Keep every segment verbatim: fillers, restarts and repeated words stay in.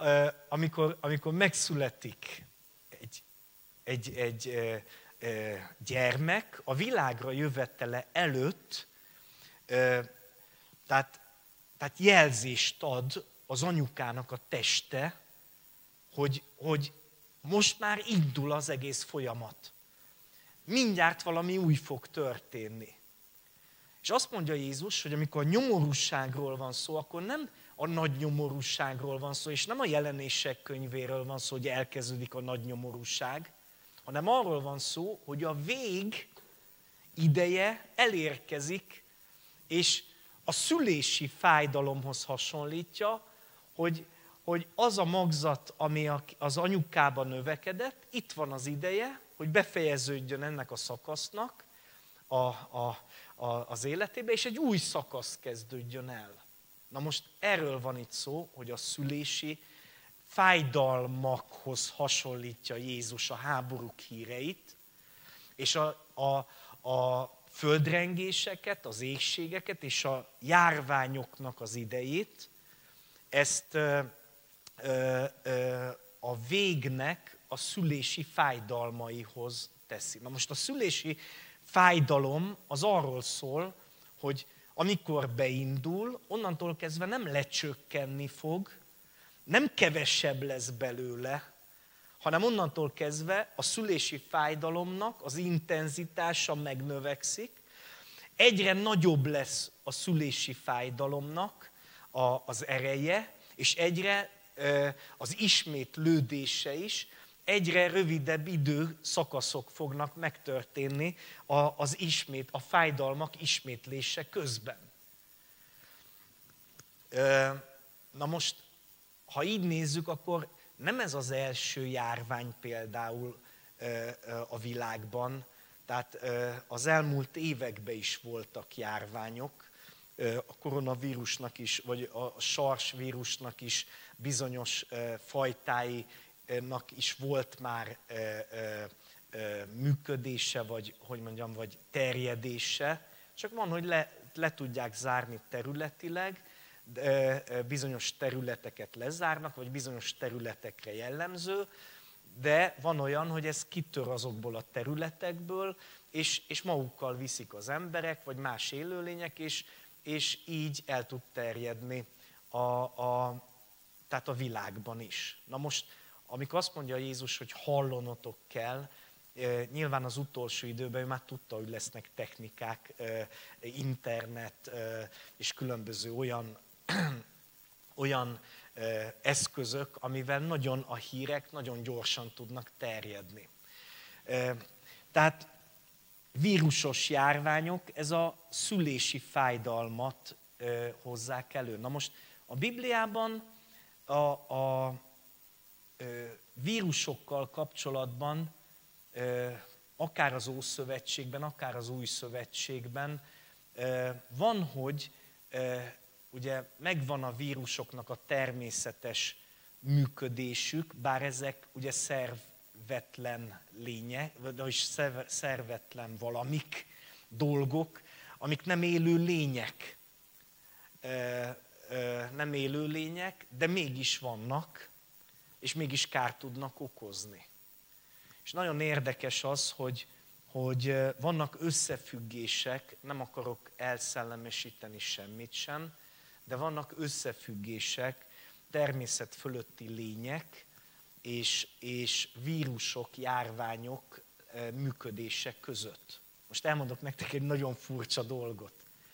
amikor, amikor megszületik egy, egy, egy gyermek, a világra jövetele előtt, tehát, tehát jelzést ad az anyukának a teste, hogy, hogy most már indul az egész folyamat. Mindjárt valami új fog történni. És azt mondja Jézus, hogy amikor a nyomorúságról van szó, akkor nem a nagy nyomorúságról van szó, és nem a Jelenések könyvéről van szó, hogy elkezdődik a nagy nyomorúság, hanem arról van szó, hogy a vég ideje elérkezik, és a szülési fájdalomhoz hasonlítja, hogy, hogy az a magzat, ami az anyukában növekedett, itt van az ideje, hogy befejeződjön ennek a szakasznak a, a, a, az életébe, és egy új szakasz kezdődjön el. Na most erről van itt szó, hogy a szülési fájdalmakhoz hasonlítja Jézus a háborúk híreit, és a, a, a földrengéseket, az éhségeket és a járványoknak az idejét, ezt ö, ö, ö, a végnek a szülési fájdalmaihoz teszi. Na most a szülési fájdalom az arról szól, hogy amikor beindul, onnantól kezdve nem lecsökkenni fog, nem kevesebb lesz belőle, hanem onnantól kezdve a szülési fájdalomnak az intenzitása megnövekszik, egyre nagyobb lesz a szülési fájdalomnak a, az ereje, és egyre az ismétlődése is, egyre rövidebb időszakaszok fognak megtörténni az ismét, a fájdalmak ismétlése közben. Na most, ha így nézzük, akkor nem ez az első járvány például a világban, tehát az elmúlt években is voltak járványok, a koronavírusnak is, vagy a SARS vírusnak is bizonyos fajtáinak is volt már működése, vagy hogy mondjam, vagy terjedése, csak van, hogy le, le tudják zárni területileg, bizonyos területeket lezárnak, vagy bizonyos területekre jellemző, de van olyan, hogy ez kitör azokból a területekből, és, és magukkal viszik az emberek, vagy más élőlények, és, és így el tud terjedni a, a, tehát a világban is. Na most, amikor azt mondja Jézus, hogy hallonotok kell, nyilván az utolsó időben ő már tudta, hogy lesznek technikák, internet és különböző olyan, olyan eszközök, amivel nagyon a hírek nagyon gyorsan tudnak terjedni. Tehát vírusos járványok, ez a szülési fájdalmat hozzák elő. Na most a Bibliában a, a vírusokkal kapcsolatban, akár az Ószövetségben, akár az Új Szövetségben van, hogy ugye megvan a vírusoknak a természetes működésük, bár ezek ugye szervetlen lények, vagyis szervetlen valamik, dolgok, amik nem élő lények, nem élő lények, de mégis vannak, és mégis kárt tudnak okozni. És nagyon érdekes az, hogy, hogy vannak összefüggések, nem akarok elszellemesíteni semmit sem, de vannak összefüggések, természet fölötti lények és, és vírusok, járványok működése között. Most elmondok nektek egy nagyon furcsa dolgot.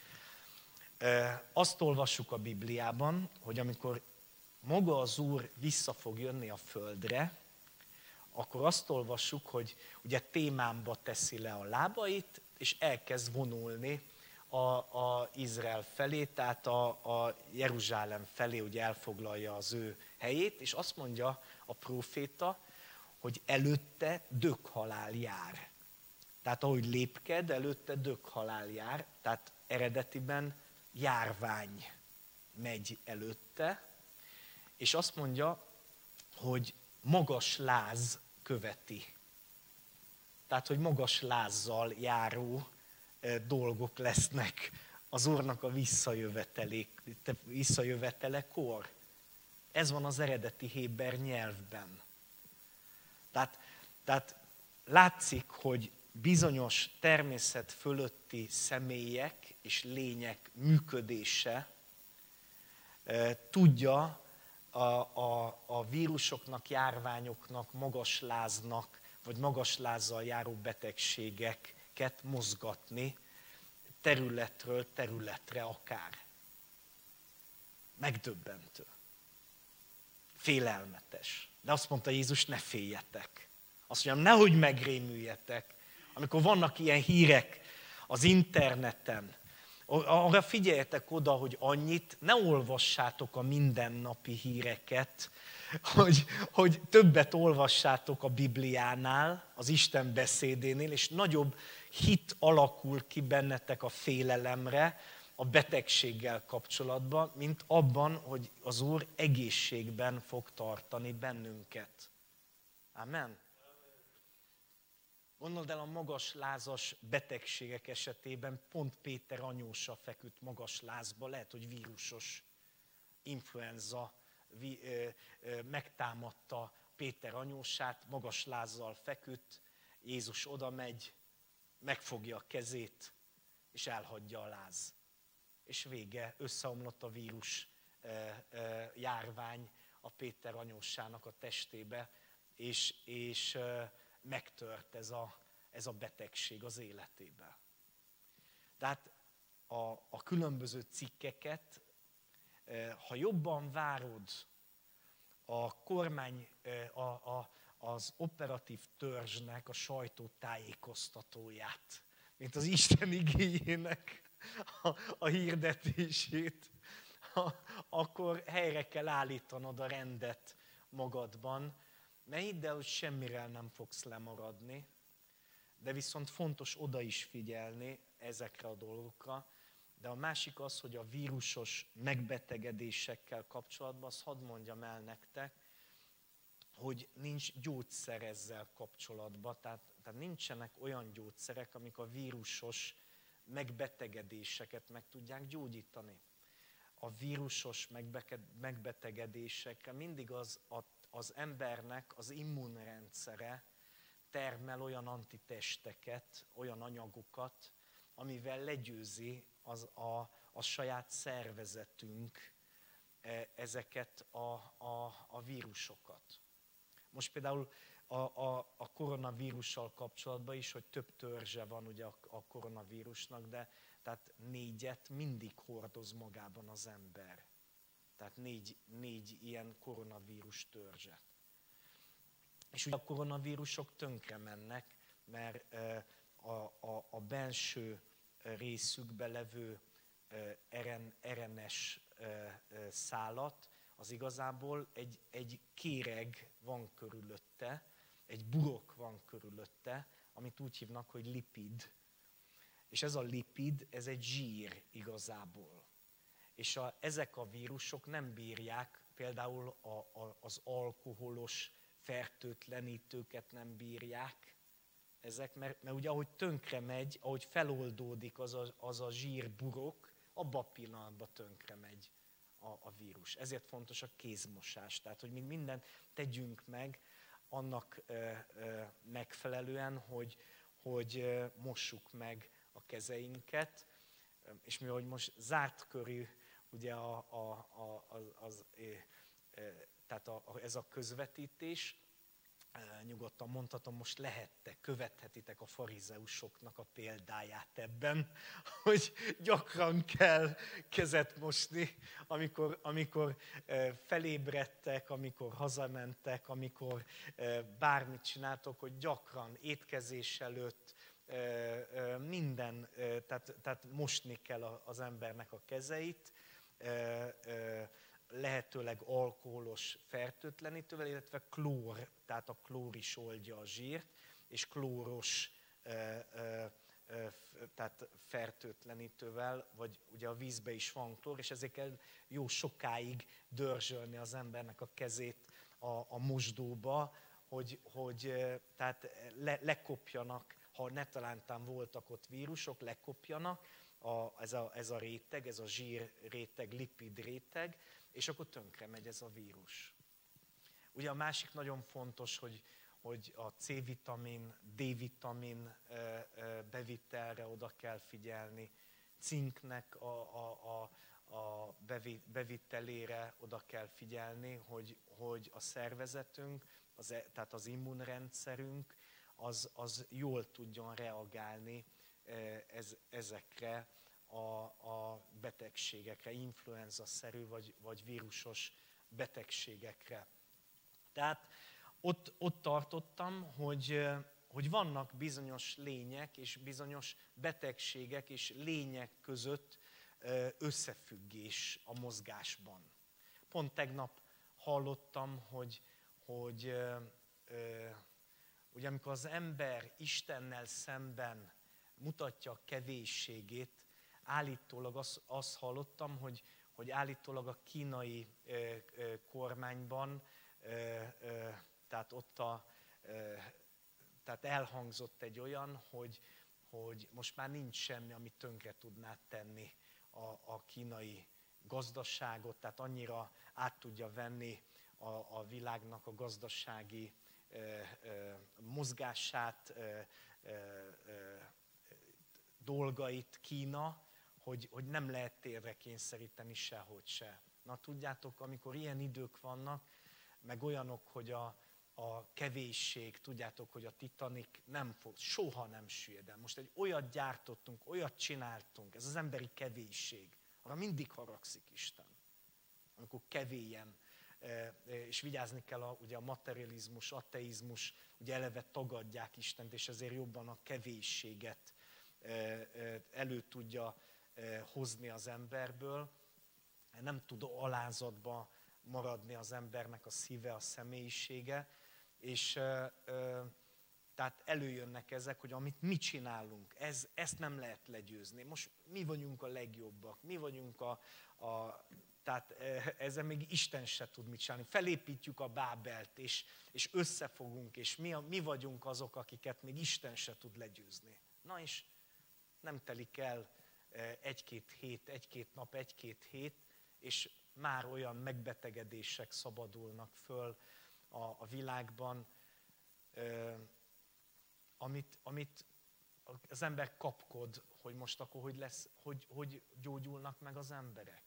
Azt olvassuk a Bibliában, hogy amikor maga az Úr vissza fog jönni a földre, akkor azt olvassuk, hogy ugye témámba teszi le a lábait, és elkezd vonulni a, a Izrael felé, tehát a, a Jeruzsálem felé, ugye elfoglalja az ő helyét, és azt mondja a próféta, hogy előtte döghalál jár. Tehát ahogy lépked, előtte döghalál jár, tehát eredetiben járvány megy előtte, és azt mondja, hogy magas láz követi. Tehát, hogy magas lázzal járó dolgok lesznek az Úrnak a visszajövetelekor. Ez van az eredeti héber nyelvben. Tehát, tehát látszik, hogy bizonyos természet fölötti személyek és lények működése e, tudja a, a, a vírusoknak, járványoknak, magasláznak, vagy magaslázzal járó betegségeket mozgatni területről területre akár. Megdöbbentő. Félelmetes. De azt mondta Jézus, ne féljetek. Azt mondja, nehogy megrémüljetek. Amikor vannak ilyen hírek az interneten, arra figyeljetek oda, hogy annyit ne olvassátok a mindennapi híreket, hogy, hogy többet olvassátok a Bibliánál, az Isten beszédénél, és nagyobb hit alakul ki bennetek a félelemre, a betegséggel kapcsolatban, mint abban, hogy az Úr egészségben fog tartani bennünket. Amen. Gondold el, a magaslázas betegségek esetében pont Péter anyósa feküdt magaslázba, lehet, hogy vírusos influenza megtámadta Péter anyósát, magaslázzal feküdt, Jézus oda megy, megfogja a kezét, és elhagyja a láz. És vége, összeomlott a vírus járvány a Péter anyósának a testébe, és, és megtört ez a, ez a betegség az életébe. Tehát a, a különböző cikkeket, ha jobban várod a kormány, a, a, az operatív törzsnek a sajtótájékoztatóját, mint az Isten igéjének a, a hirdetését, a, akkor helyre kell állítanod a rendet magadban, ne hidd el, hogy semmire nem fogsz lemaradni, de viszont fontos oda is figyelni ezekre a dolgokra. De a másik az, hogy a vírusos megbetegedésekkel kapcsolatban, azt hadd mondjam el nektek, hogy nincs gyógyszer ezzel kapcsolatban. Tehát, tehát nincsenek olyan gyógyszerek, amik a vírusos megbetegedéseket meg tudják gyógyítani. A vírusos megbetegedésekkel mindig az, a, az embernek az immunrendszere termel olyan antitesteket, olyan anyagokat, amivel legyőzi az a, a saját szervezetünk ezeket a, a, a vírusokat. Most például a, a, a koronavírussal kapcsolatban is, hogy több törzse van ugye a, a koronavírusnak, de tehát négyet mindig hordoz magában az ember. Tehát négy, négy ilyen koronavírus törzset. És ugye a koronavírusok tönkre mennek, mert a, a, a belső részükbe levő er en es szálat, az igazából egy, egy kéreg van körülötte, egy burok van körülötte, amit úgy hívnak, hogy lipid. És ez a lipid, ez egy zsír igazából. És a, ezek a vírusok nem bírják, például a, a, az alkoholos fertőtlenítőket nem bírják, ezek, mert, mert ugye ahogy tönkre megy, ahogy feloldódik az a, az a zsírburok, abban a pillanatban tönkre megy a, a vírus. Ezért fontos a kézmosás. Tehát, hogy mi mindent tegyünk meg annak ö, ö, megfelelően, hogy, hogy ö, mossuk meg a kezeinket. És mi, hogy most zárt körű, ugye a, a, a, az, az, ö, tehát a, a, ez a közvetítés, nyugodtan mondhatom, most lehettek, követhetitek a farizeusoknak a példáját ebben, hogy gyakran kell kezet mosni, amikor, amikor felébredtek, amikor hazamentek, amikor bármit csináltok, hogy gyakran étkezés előtt minden, tehát, tehát mosni kell az embernek a kezeit, lehetőleg alkoholos fertőtlenítővel, illetve klór, tehát a klór is oldja a zsírt, és klóros tehát fertőtlenítővel, vagy ugye a vízbe is van klór, és ezért kell jó sokáig dörzsölni az embernek a kezét a, a mosdóba, hogy, hogy tehát le, lekopjanak, ha netalántán voltak ott vírusok, lekopjanak, a, ez, a, ez a réteg, ez a zsír réteg, lipid réteg, és akkor tönkre megy ez a vírus. Ugye a másik nagyon fontos, hogy, hogy a C-vitamin, D-vitamin bevitelre oda kell figyelni, cinknek a, a, a, a bevitelére oda kell figyelni, hogy, hogy a szervezetünk, az, tehát az immunrendszerünk, az, az jól tudjon reagálni ez, ezekre a, a betegségekre, influenza-szerű vagy, vagy vírusos betegségekre. Tehát ott, ott tartottam, hogy, hogy vannak bizonyos lények és bizonyos betegségek és lények között összefüggés a mozgásban. Pont tegnap hallottam, hogy, hogy ugye amikor az ember Istennel szemben mutatja a kevészségét, állítólag azt, azt hallottam, hogy, hogy állítólag a kínai ö, ö, kormányban, ö, ö, tehát ott a, ö, tehát elhangzott egy olyan, hogy, hogy most már nincs semmi, ami tönkre tudná tenni a, a kínai gazdaságot, tehát annyira át tudja venni a, a világnak a gazdasági ö, ö, mozgását, ö, ö, ö, dolgait Kína, hogy, hogy nem lehet térre kényszeríteni sehogy se. Na tudjátok, amikor ilyen idők vannak, meg olyanok, hogy a, a kevésség, tudjátok, hogy a Titanic nem fog, soha nem süllyed el. Most egy olyat gyártottunk, olyat csináltunk, ez az emberi kevésség, arra mindig haragszik Isten. Amikor kevélyen, és vigyázni kell, a, ugye a materializmus, ateizmus, ugye eleve tagadják Istent, és ezért jobban a kevésséget elő tudja hozni az emberből, nem tud alázatba maradni az embernek a szíve, a személyisége, és tehát előjönnek ezek, hogy amit mi csinálunk, ez, ezt nem lehet legyőzni. Most mi vagyunk a legjobbak, mi vagyunk a, a tehát ezzel még Isten se tud mit csinálni. Felépítjük a Bábelt, és, és összefogunk, és mi, a, mi vagyunk azok, akiket még Isten se tud legyőzni. Na és nem telik el egy-két hét, egy-két nap, egy-két hét, és már olyan megbetegedések szabadulnak föl a, a világban, amit, amit az ember kapkod, hogy most akkor hogy, lesz, hogy, hogy gyógyulnak meg az emberek.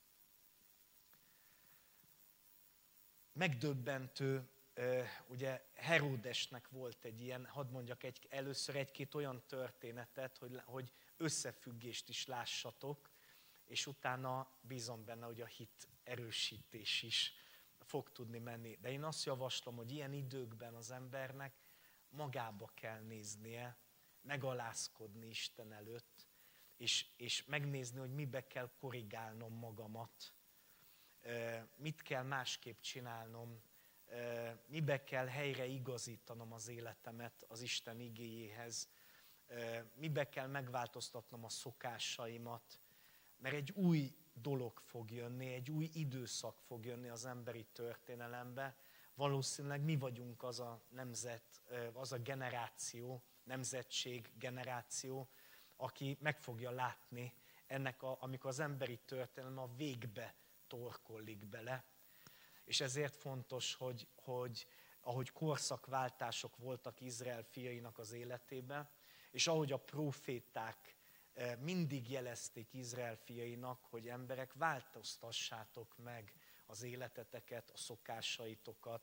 Megdöbbentő, ugye Heródesnek volt egy ilyen, hadd mondjak egy, először egy-két olyan történetet, hogy, hogy összefüggést is lássatok, és utána bízom benne, hogy a hit erősítés is fog tudni menni. De én azt javaslom, hogy ilyen időkben az embernek magába kell néznie, megalázkodni Isten előtt, és, és megnézni, hogy mibe kell korrigálnom magamat, mit kell másképp csinálnom, mibe kell helyre igazítanom az életemet az Isten igéjéhez, mibe kell megváltoztatnom a szokásaimat, mert egy új dolog fog jönni, egy új időszak fog jönni az emberi történelembe. Valószínűleg mi vagyunk az a nemzet, az a generáció, nemzetség generáció, aki meg fogja látni ennek, a, amikor az emberi történelem a végbe torkollik bele. És ezért fontos, hogy, hogy ahogy korszakváltások voltak Izrael fiainak az életében, és ahogy a proféták mindig jelezték Izrael fiainak, hogy emberek, változtassátok meg az életeteket, a szokásaitokat,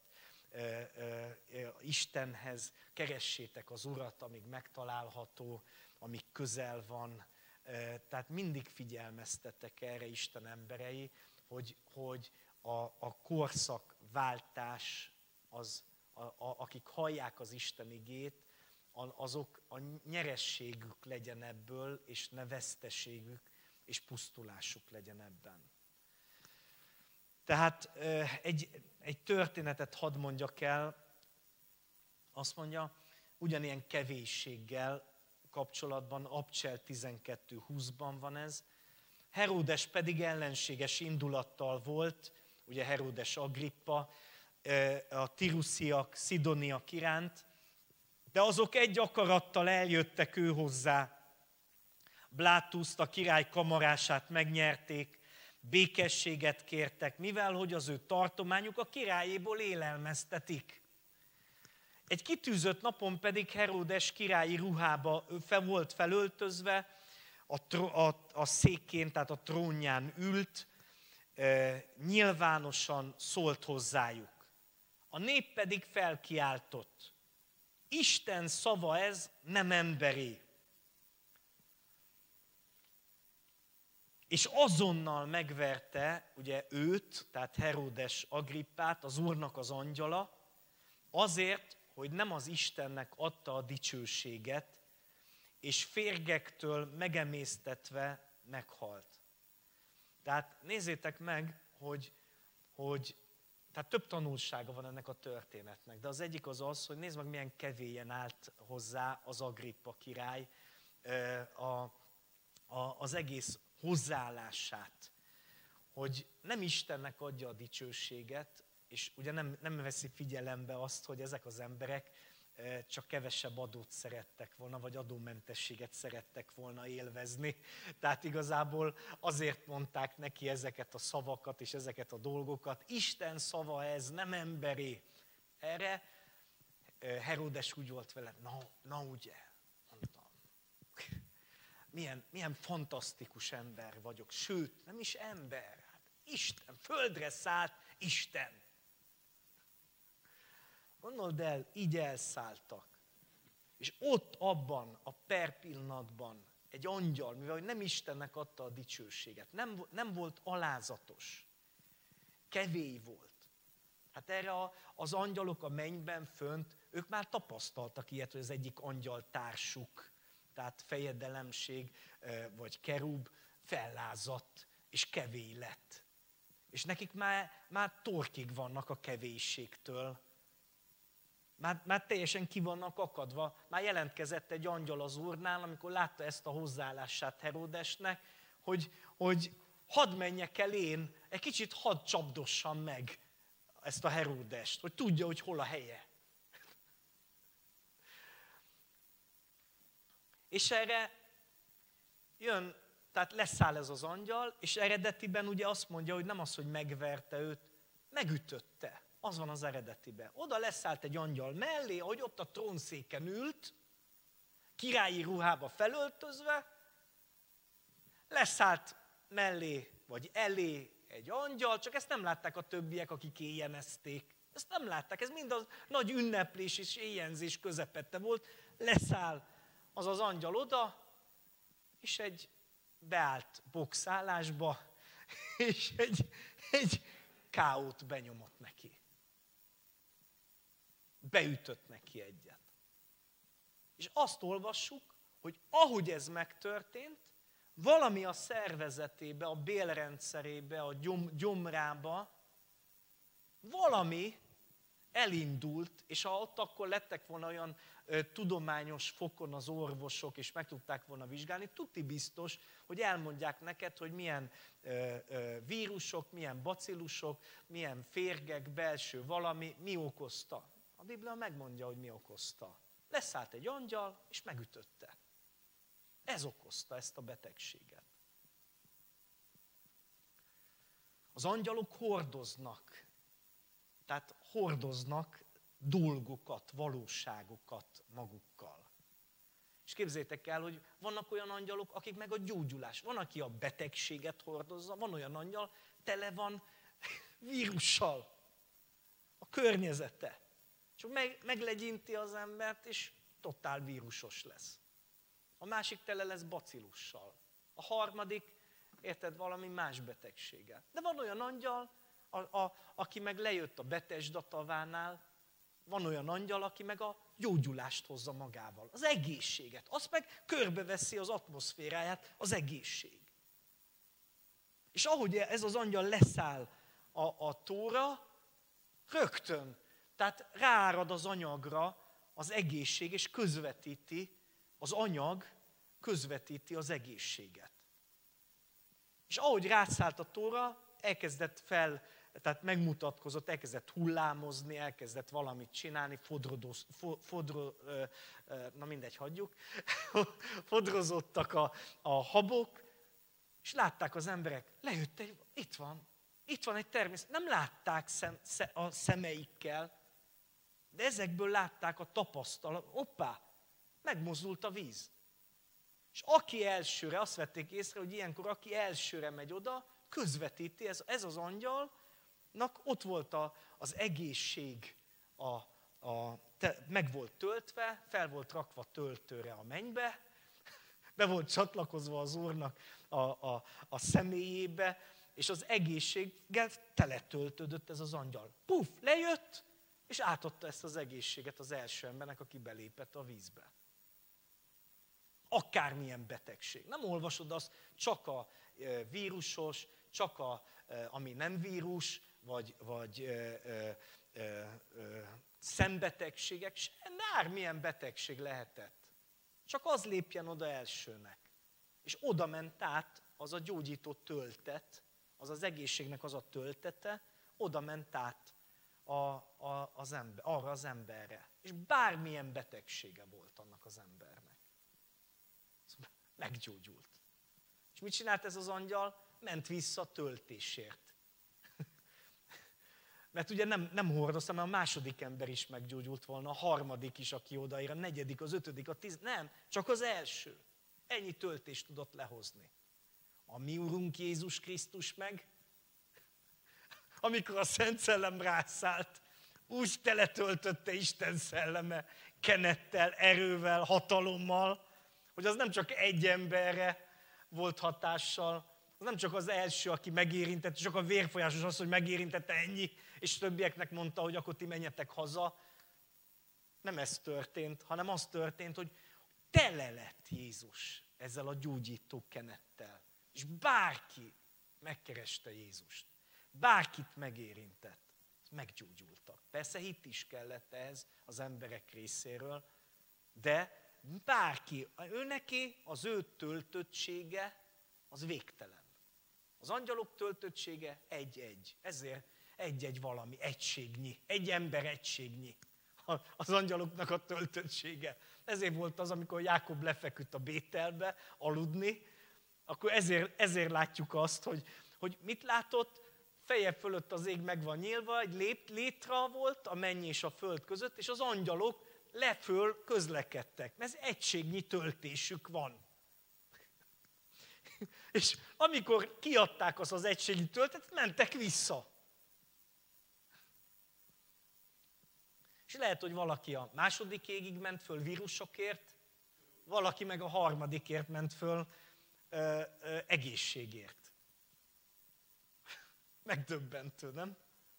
Istenhez keressétek az Urat, amíg megtalálható, amíg közel van. Tehát mindig figyelmeztetek erre Isten emberei, hogy, hogy a, a korszakváltás, az, a, a, akik hallják az Isten igét, azok a nyerességük legyen ebből, és ne veszteségük, és pusztulásuk legyen ebben. Tehát egy, egy történetet hadd mondjak el, azt mondja, ugyanilyen kevésséggel kapcsolatban, Abcsel tizenkettő húszban van ez. Heródes pedig ellenséges indulattal volt, ugye Heródes Agrippa, a tirusziak, szidoniak iránt, de azok egy akarattal eljöttek ő hozzá. Blátuszt, a király kamarását megnyerték, békességet kértek, mivel hogy az ő tartományuk a királyéból élelmeztetik. Egy kitűzött napon pedig Heródes királyi ruhába fel volt felöltözve, a, tro, a, a székén, tehát a trónján ült, e, nyilvánosan szólt hozzájuk. A nép pedig felkiáltott. Isten szava ez, nem emberé. És azonnal megverte ugye őt, tehát Heródes Agrippát, az Úrnak az angyala, azért, hogy nem az Istennek adta a dicsőséget, és férgektől megemésztetve meghalt. Tehát nézzétek meg, hogy, hogy tehát több tanulsága van ennek a történetnek, de az egyik az az, hogy nézd meg, milyen kevélyen állt hozzá az Agrippa király a, a, az egész hozzáállását, hogy nem Istennek adja a dicsőséget, és ugye nem, nem veszi figyelembe azt, hogy ezek az emberek csak kevesebb adót szerettek volna, vagy adómentességet szerettek volna élvezni. Tehát igazából azért mondták neki ezeket a szavakat és ezeket a dolgokat. Isten szava ez, nem emberé. Erre Heródes úgy volt vele, na, na ugye, mondtam. Milyen, milyen fantasztikus ember vagyok, sőt, nem is ember, hát Isten, földre szállt Isten. Gondold el, így elszálltak. És ott abban a per pillanatban egy angyal, mivel nem Istennek adta a dicsőséget, nem, nem volt alázatos, kevély volt. Hát erre a, az angyalok a mennyben fönt, ők már tapasztaltak ilyet, hogy az egyik angyal társuk, tehát fejedelemség vagy kerub fellázadt és kevély lett. És nekik már, már torkig vannak a kevésségtől. Már, már teljesen ki vannak akadva. Már jelentkezett egy angyal az Úrnál, amikor látta ezt a hozzáállását Heródesnek, hogy, hogy hadd menjek el én, egy kicsit hadd csapdossam meg ezt a Heródest, hogy tudja, hogy hol a helye. És erre jön, tehát leszáll ez az angyal, és eredetiben ugye azt mondja, hogy nem az, hogy megverte őt, megütötte. Az van az eredetiben. Oda leszállt egy angyal mellé, ahogy ott a trónszéken ült, királyi ruhába felöltözve, leszállt mellé, vagy elé egy angyal, csak ezt nem látták a többiek, akik éjjenezték. Ezt nem látták, ez mind a nagy ünneplés és éjjenzés közepette volt. Leszáll az az angyal oda, és egy beállt bokszálásba, és egy, egy ká ót benyomott neki. Beütött neki egyet. És azt olvassuk, hogy ahogy ez megtörtént, valami a szervezetébe, a bélrendszerébe, a gyom, gyomrába, valami elindult, és ha ott akkor lettek volna olyan ö, tudományos fokon az orvosok, és meg tudták volna vizsgálni, tuti biztos, hogy elmondják neked, hogy milyen ö, ö, vírusok, milyen bacillusok, milyen férgek, belső valami, mi okozta. A Biblia megmondja, hogy mi okozta. Leszállt egy angyal, és megütötte. Ez okozta ezt a betegséget. Az angyalok hordoznak. Tehát hordoznak dolgokat, valóságokat magukkal. És képzeljétek el, hogy vannak olyan angyalok, akik meg a gyógyulás. Van, aki a betegséget hordozza, van olyan angyal, tele van vírussal. A környezete. Csak meg, meglegyinti az embert, és totál vírusos lesz. A másik tele lesz bacillussal. A harmadik, érted, valami más betegséggel. De van olyan angyal, a, a, aki meg lejött a Betesda tavánál, van olyan angyal, aki meg a gyógyulást hozza magával, az egészséget. Azt meg körbeveszi az atmoszféráját, az egészség. És ahogy ez az angyal leszáll a, a tóra, rögtön, tehát ráárad az anyagra az egészség, és közvetíti, az anyag közvetíti az egészséget. És ahogy rászállt a tóra, elkezdett fel, tehát megmutatkozott, elkezdett hullámozni, elkezdett valamit csinálni, fodrodoz, fodro, na mindegy, hagyjuk, fodrozottak a, a habok, És látták az emberek, lejött egy, itt van, itt van egy természet. Nem látták szem, a szemeikkel, de ezekből látták a tapasztalat. Hoppá, megmozdult a víz. És aki elsőre, azt vették észre, hogy ilyenkor aki elsőre megy oda, közvetíti, ez, ez az angyalnak ott volt a, az egészség, a, a, te, meg volt töltve, fel volt rakva töltőre a mennybe, be volt csatlakozva az Úrnak a, a, a személyébe, és az egészséggel teletöltődött ez az angyal. Puf, lejött, és átadta ezt az egészséget az első embernek, aki belépett a vízbe. Akármilyen betegség. Nem olvasod azt, csak a vírusos, csak a, ami nem vírus, vagy, vagy ö, ö, ö, ö, szembetegségek, bármilyen betegség lehetett. Csak az lépjen oda elsőnek. És oda ment át az a gyógyító töltet, az az egészségnek az a töltete, oda ment át a, a, az ember, arra az emberre. És bármilyen betegsége volt annak az embernek. Meggyógyult. És mit csinált ez az angyal? Ment vissza a töltésért. Mert ugye nem, nem hordoztam, mert a második ember is meggyógyult volna, a harmadik is, aki odaér, a negyedik, az ötödik, a tíz, nem, csak az első. Ennyi töltést tudott lehozni. A mi Urunk Jézus Krisztus meg, amikor a Szent Szellem rászállt, úgy teletöltötte Isten szelleme kenettel, erővel, hatalommal, hogy az nem csak egy emberre volt hatással, az nem csak az első, aki megérintett, csak a vérfolyásos az, hogy megérintette ennyi, és többieknek mondta, hogy akkor ti menjetek haza. Nem ez történt, hanem az történt, hogy tele lett Jézus ezzel a gyógyító kenettel. És bárki megkereste Jézust, bárkit megérintett, meggyógyultak. Persze hit is kellett ehhez az emberek részéről, de bárki, ő neki, az ő töltöttsége, az végtelen. Az angyalok töltöttsége egy-egy. Ezért egy-egy valami, egységnyi. Egy ember egységnyi. Az angyaloknak a töltöttsége. Ezért volt az, amikor Jákob lefeküdt a Bételbe aludni, akkor ezért, ezért látjuk azt, hogy, hogy mit látott? Feje fölött az ég meg van nyílva, egy lét, létra volt a menny és a föld között, és az angyalok leföl közlekedtek, mert ez egységnyi töltésük van. És amikor kiadták azt az egységnyi töltetet, mentek vissza. És lehet, hogy valaki a második égig ment föl vírusokért, valaki meg a harmadikért ment föl ö, ö, egészségért. Megdöbbentő, nem?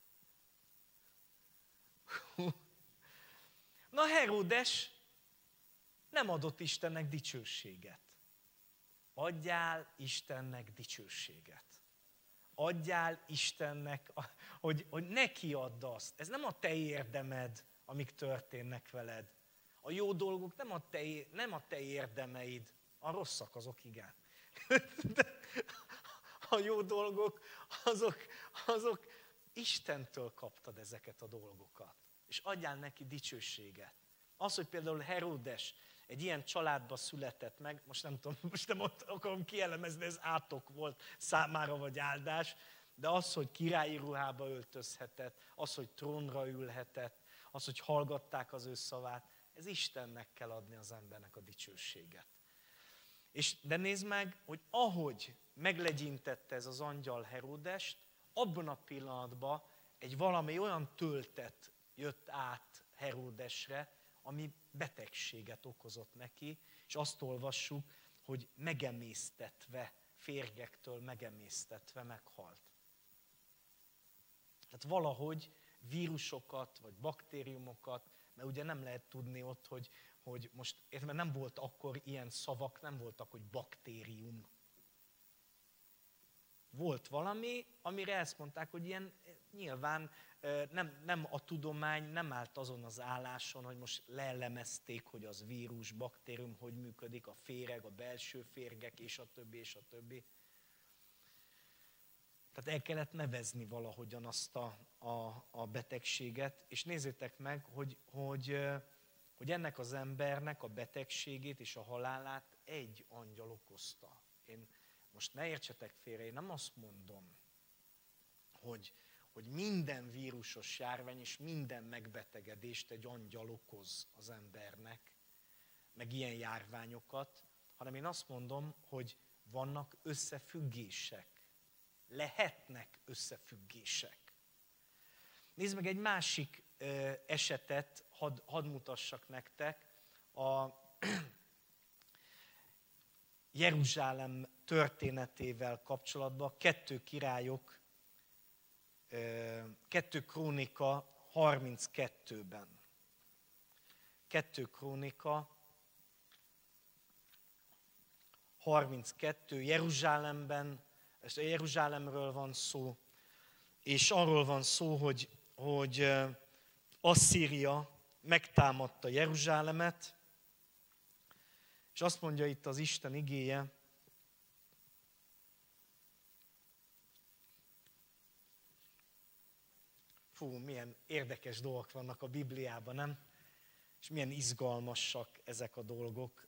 Na, Heródes nem adott Istennek dicsőséget. Adjál Istennek dicsőséget. Adjál Istennek, hogy, hogy neki add azt. Ez nem a te érdemed, amik történnek veled. A jó dolgok nem a te, nem a te érdemeid, a rosszak azok igen. De a jó dolgok, azok, azok Istentől kaptad ezeket a dolgokat. És adjál neki dicsőséget. Az, hogy például Heródes egy ilyen családba született meg, most nem tudom, most nem akarom kielemezni, ez átok volt számára vagy áldás, de az, hogy királyi ruhába öltözhetett, az, hogy trónra ülhetett, az, hogy hallgatták az ő szavát, ez Istennek kell adni az embernek a dicsőséget. És de nézd meg, hogy ahogy meglegyintette ez az angyal Heródest, abban a pillanatban egy valami olyan töltet jött át Heródesre, ami betegséget okozott neki, és azt olvassuk, hogy megemésztetve, férgektől megemésztetve meghalt. Tehát valahogy vírusokat, vagy baktériumokat, mert ugye nem lehet tudni ott, hogy, hogy most, mert nem volt akkor ilyen szavak, nem voltak, hogy baktérium. Volt valami, amire ezt mondták, hogy ilyen nyilván nem, nem a tudomány nem állt azon az álláson, hogy most leelemezték, hogy az vírus, baktérium, hogy működik, a féreg, a belső férgek, és a többi, és a többi. Tehát el kellett nevezni valahogyan azt a, a, a betegséget, és nézzétek meg, hogy, hogy, hogy ennek az embernek a betegségét és a halálát egy angyal okozta. Én Most ne értsetek félre, én nem azt mondom, hogy, hogy minden vírusos járvány és minden megbetegedést egy angyal okoz az embernek, meg ilyen járványokat, hanem én azt mondom, hogy vannak összefüggések. Lehetnek összefüggések. Nézd meg egy másik ö, esetet, hadd had mutassak nektek. A Jeruzsálem történetével kapcsolatban, kettő királyok, ö, kettő krónika harminckettőben. kettő krónika harminckettő, Jeruzsálemben, Jeruzsálemről van szó, és arról van szó, hogy, hogy Asszíria megtámadta Jeruzsálemet, és azt mondja itt az Isten igéje, fú, milyen érdekes dolgok vannak a Bibliában, nem? És milyen izgalmasak ezek a dolgok.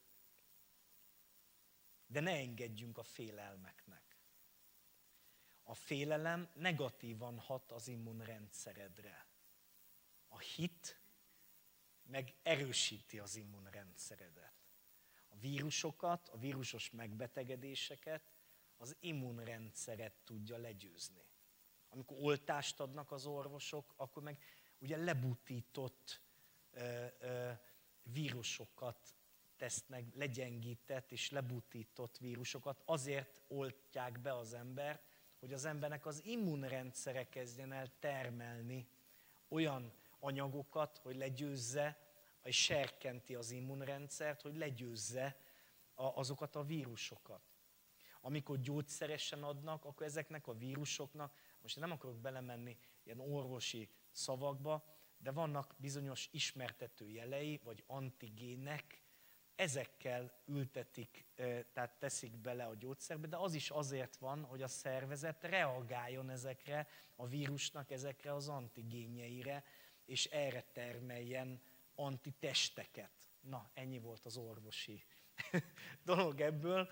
De ne engedjünk a félelmeknek. A félelem negatívan hat az immunrendszeredre. A hit meg erősíti az immunrendszeredet. A vírusokat, a vírusos megbetegedéseket az immunrendszeret tudja legyőzni. Amikor oltást adnak az orvosok, akkor meg ugye lebutított ö, ö, vírusokat tesznek, legyengített és lebutított vírusokat, azért oltják be az embert, hogy az embernek az immunrendszere kezdjen el termelni olyan anyagokat, hogy legyőzze, és serkenti az immunrendszert, hogy legyőzze azokat a vírusokat. Amikor gyógyszeresen adnak, akkor ezeknek a vírusoknak, most nem akarok belemenni ilyen orvosi szavakba, de vannak bizonyos ismertető jelei, vagy antigének, ezekkel ültetik, tehát teszik bele a gyógyszerbe, de az is azért van, hogy a szervezet reagáljon ezekre a vírusnak, ezekre az antigénjeire, és erre termeljen antitesteket. Na, ennyi volt az orvosi dolog ebből.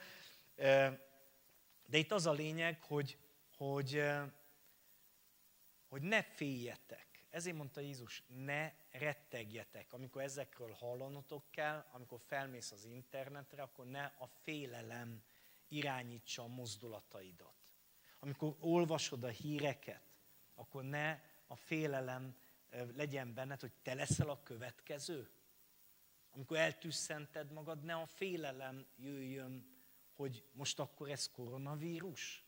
De itt az a lényeg, hogy, hogy, hogy ne féljetek. Ezért mondta Jézus, ne rettegjetek. Amikor ezekről hallanotok kell, amikor felmész az internetre, akkor ne a félelem irányítsa a mozdulataidat. Amikor olvasod a híreket, akkor ne a félelem legyen benned, hogy te leszel a következő. Amikor eltüsszented magad, ne a félelem jöjjön, hogy most akkor ez koronavírus.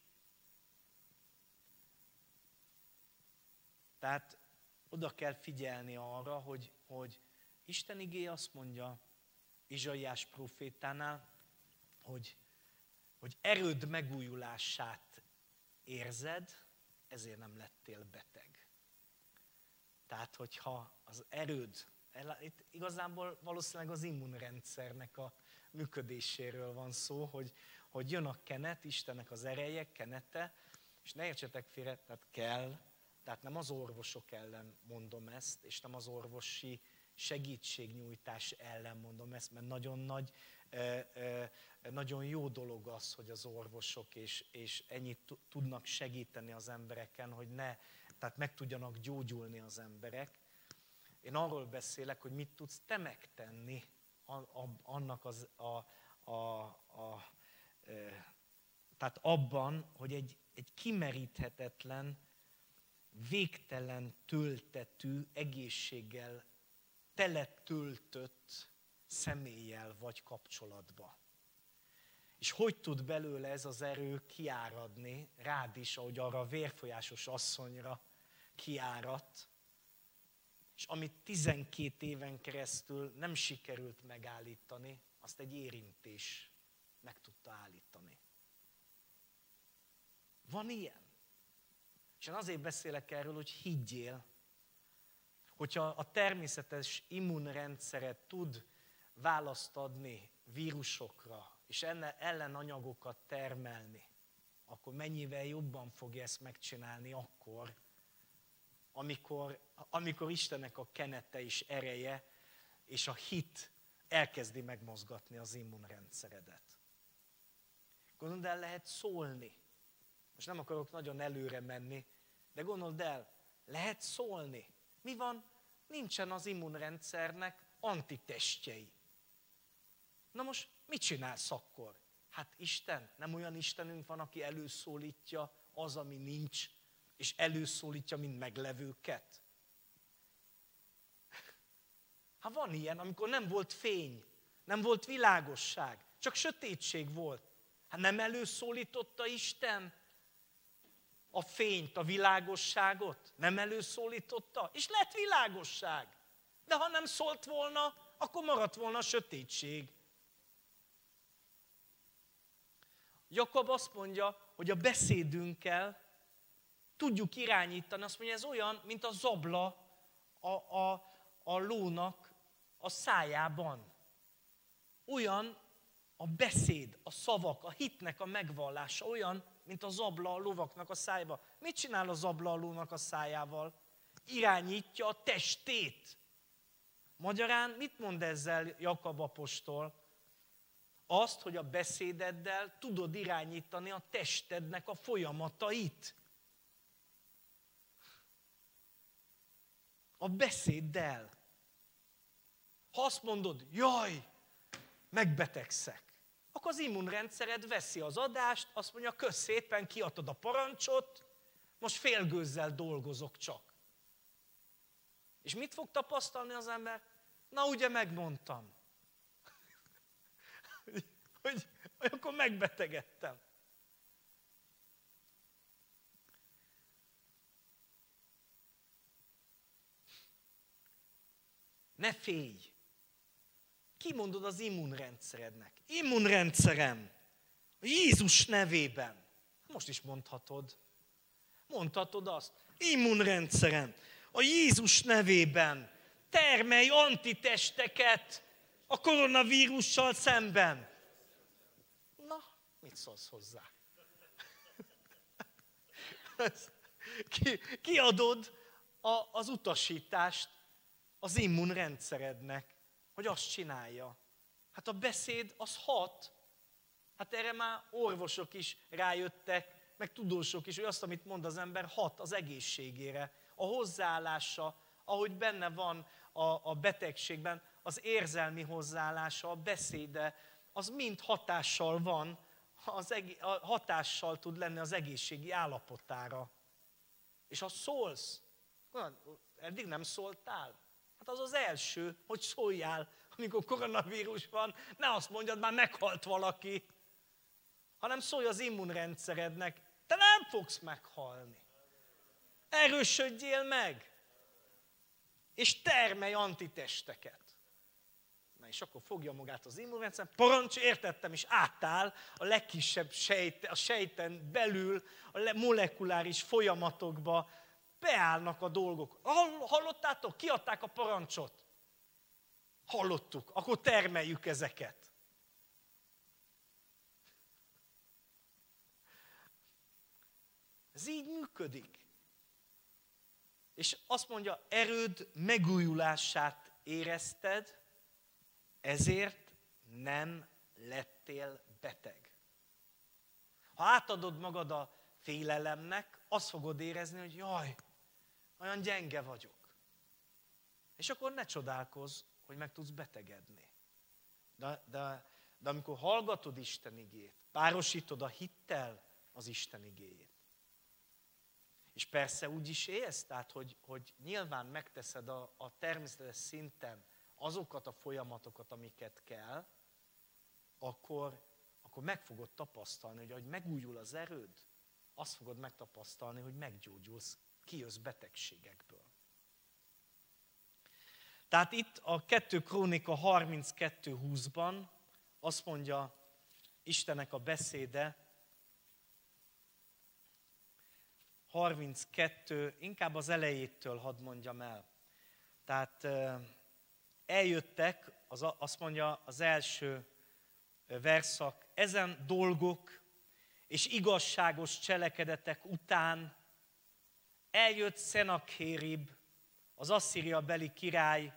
Tehát oda kell figyelni arra, hogy, hogy Isten igéje azt mondja Izsaiás prófétánál, hogy, hogy erőd megújulását érzed, ezért nem lettél beteg. Tehát, hogyha az erőd, itt igazából valószínűleg az immunrendszernek a működéséről van szó, hogy, hogy jön a kenet, Istennek az ereje, kenete, és ne értsetek félre, tehát kell, tehát nem az orvosok ellen mondom ezt, és nem az orvosi segítségnyújtás ellen mondom ezt, mert nagyon nagy, nagyon jó dolog az, hogy az orvosok és, és ennyit tudnak segíteni az embereken, hogy ne, tehát meg tudjanak gyógyulni az emberek. Én arról beszélek, hogy mit tudsz te megtenni annak az, a, a, a, tehát abban, hogy egy, egy kimeríthetetlen, végtelen töltetű, egészséggel teletöltött személlyel vagy kapcsolatba. És hogy tud belőle ez az erő kiáradni rád is, ahogy arra a vérfolyásos asszonyra kiáradt, és amit tizenkét éven keresztül nem sikerült megállítani, azt egy érintés meg tudta állítani. Van ilyen. És én azért beszélek erről, hogy higgyél, hogyha a természetes immunrendszeret tud választ adni vírusokra, és ellenanyagokat termelni, akkor mennyivel jobban fogja ezt megcsinálni akkor, amikor, amikor Istennek a kenete és ereje, és a hit elkezdi megmozgatni az immunrendszeredet. Gondold el, lehet szólni. Most nem akarok nagyon előre menni, de gondold el, lehet szólni. Mi van? Nincsen az immunrendszernek antitestjei. Na most mit csinálsz akkor? Hát Isten, nem olyan Istenünk van, aki előszólítja az, ami nincs, és előszólítja mind meglevőket? Hát van ilyen, amikor nem volt fény, nem volt világosság, csak sötétség volt. Hát nem előszólította Isten a fényt, a világosságot? Nem előszólította? És lett világosság. De ha nem szólt volna, akkor maradt volna a sötétség. Jakab azt mondja, hogy a beszédünkkel tudjuk irányítani. Azt mondja, ez olyan, mint a zabla a, a, a lónak a szájában. Olyan a beszéd, a szavak, a hitnek a megvallása, olyan, mint a zabla a lovaknak a szájában. Mit csinál a zabla a lónak a szájával? Irányítja a testét. Magyarán mit mond ezzel Jakab apostol? Azt, hogy a beszédeddel tudod irányítani a testednek a folyamatait. A beszéddel. Ha azt mondod, jaj, megbetegszek, akkor az immunrendszered veszi az adást, azt mondja, kösz szépen, kiadod a parancsot, most félgőzzel dolgozok csak. És mit fog tapasztalni az ember? Na ugye megmondtam. hogy, hogy akkor megbetegedtem. Ne félj! Kimondod az immunrendszerednek. Immunrendszerem! Jézus nevében. Most is mondhatod. Mondhatod azt. Immunrendszerem. A Jézus nevében termelj antitesteket a koronavírussal szemben. Na, mit szólsz hozzá? Ki, kiadod a, az utasítást az immunrendszerednek, hogy azt csinálja. Hát a beszéd az hat. Hát erre már orvosok is rájöttek, meg tudósok is, hogy azt, amit mond az ember, hat az egészségére. A hozzáállása, ahogy benne van a, a betegségben, az érzelmi hozzáállása, a beszéde, az mind hatással van, az egé- hatással tud lenni az egészségi állapotára. És ha szólsz, eddig nem szóltál? Hát az az első, hogy szóljál, amikor koronavírus van, ne azt mondjad, már meghalt valaki, hanem szólj az immunrendszerednek, te nem fogsz meghalni. Erősödjél meg, és termelj antitesteket. Na és akkor fogja magát az immunrendszer, parancs, értettem, és átáll a legkisebb sejt, a sejten belül, a molekuláris folyamatokba, beállnak a dolgok. Hallottátok? Kiadták a parancsot. Hallottuk, akkor termeljük ezeket. Ez így működik. És azt mondja, erőd megújulását érezted, ezért nem lettél beteg. Ha átadod magad a félelemnek, azt fogod érezni, hogy jaj, olyan gyenge vagyok. És akkor ne csodálkozz, hogy meg tudsz betegedni. De, de, de amikor hallgatod Isten igét, párosítod a hittel az Isten igéjét. És persze úgy is élsz, tehát, hogy, hogy nyilván megteszed a, a természetes szinten azokat a folyamatokat, amiket kell, akkor, akkor meg fogod tapasztalni, hogy ahogy megújul az erőd, azt fogod megtapasztalni, hogy meggyógyulsz, kijössz betegségekből. Tehát itt a kettő Krónika harminckettő húszban azt mondja Istennek a beszéde, harminckettő, inkább az elejétől hadd mondjam el. Tehát eljöttek, az, azt mondja az első verszak, ezen dolgok és igazságos cselekedetek után eljött Szenakérib, az Asszíria beli király,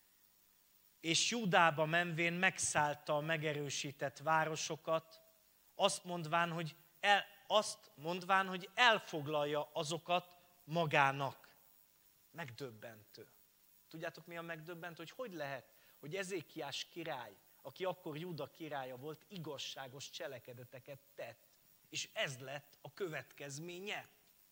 és Júdába menvén megszállta a megerősített városokat, azt mondván, hogy, el, azt mondván, hogy elfoglalja azokat magának. Megdöbbentő. Tudjátok, mi a megdöbbentő? Hogy hogy lehet, hogy Ezékiás király, aki akkor Júda királya volt, igazságos cselekedeteket tett. És ez lett a következménye.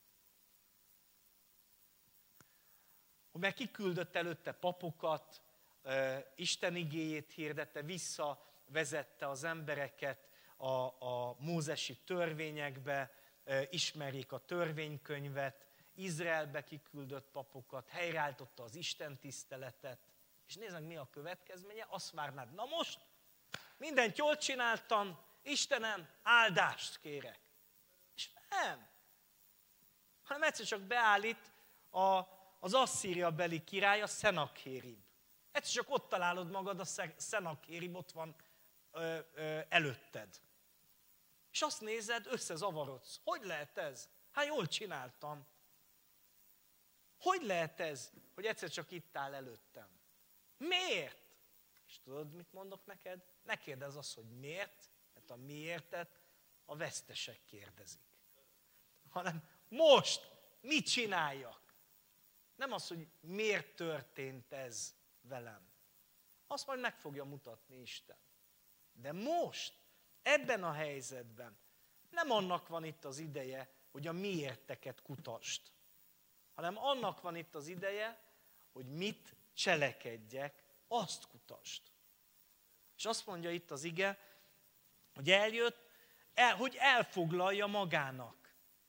Hogy meg kiküldött előtte papokat, Isten igéjét hirdette, visszavezette az embereket a, a mózesi törvényekbe, ismerjék a törvénykönyvet, Izraelbe kiküldött papokat, helyreálltotta az Isten tiszteletet. És nézd meg, mi a következménye, azt várnád, na most mindent jól csináltam, Istenem, áldást kérek. És nem. Hanem egyszer csak beállít a, az Asszíria beli király, a Szenakérib. Egyszer csak ott találod magad, a Szenakérib ott van ö, ö, előtted. És azt nézed, összezavarodsz. Hogy lehet ez? Hát jól csináltam. Hogy lehet ez, hogy egyszer csak itt áll előttem? Miért? És tudod, mit mondok neked? Ne kérdezz azt, hogy miért, mert a miértet a vesztesek kérdezik. Hanem most mit csináljak? Nem az, hogy miért történt ez velem. Azt majd meg fogja mutatni Isten. De most, ebben a helyzetben nem annak van itt az ideje, hogy a miérteket kutasd, hanem annak van itt az ideje, hogy mit cselekedjek, azt kutasd. És azt mondja itt az ige, hogy eljött, el, hogy elfoglalja magának.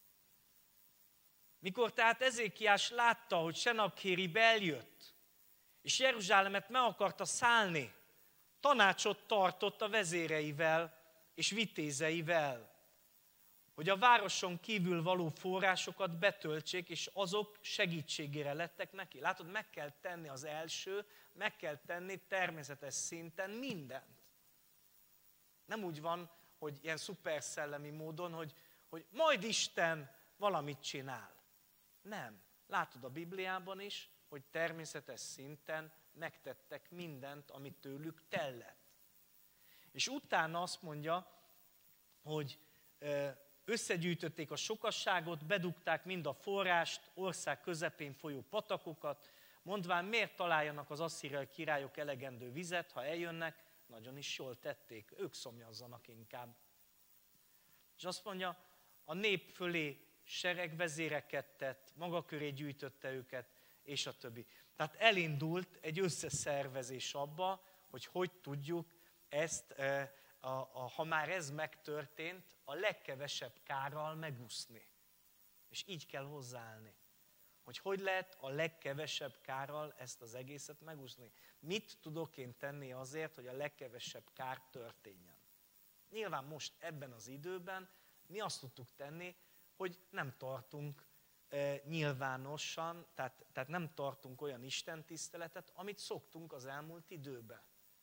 Mikor tehát Ezékiás látta, hogy Senakérib eljött, és Jeruzsálemet meg akarta szállni, tanácsot tartott a vezéreivel és vitézeivel, hogy a városon kívül való forrásokat betöltsék, és azok segítségére lettek neki. Látod, meg kell tenni az első, meg kell tenni természetes szinten mindent. Nem úgy van, hogy ilyen szuperszellemi módon, hogy, hogy majd Isten valamit csinál. Nem. Látod a Bibliában is, hogy természetes szinten megtettek mindent, amit tőlük tellett. És utána azt mondja, hogy összegyűjtötték a sokasságot, bedugták mind a forrást, ország közepén folyó patakokat, mondván, miért találjanak az asszíriai királyok elegendő vizet, ha eljönnek, nagyon is jól tették, ők szomjazzanak inkább. És azt mondja, a nép fölé seregvezéreket tett, maga köré gyűjtötte őket, és a többi. Tehát elindult egy összeszervezés abba, hogy hogy tudjuk ezt, a, a, ha már ez megtörtént, a legkevesebb kárral megúszni. És így kell hozzáállni. Hogy hogy lehet a legkevesebb kárral ezt az egészet megúszni. Mit tudok én tenni azért, hogy a legkevesebb kár történjen? Nyilván most ebben az időben mi azt tudtuk tenni, hogy nem tartunk e, nyilvánosan, tehát, tehát nem tartunk olyan istentiszteletet, amit szoktunk az elmúlt időben.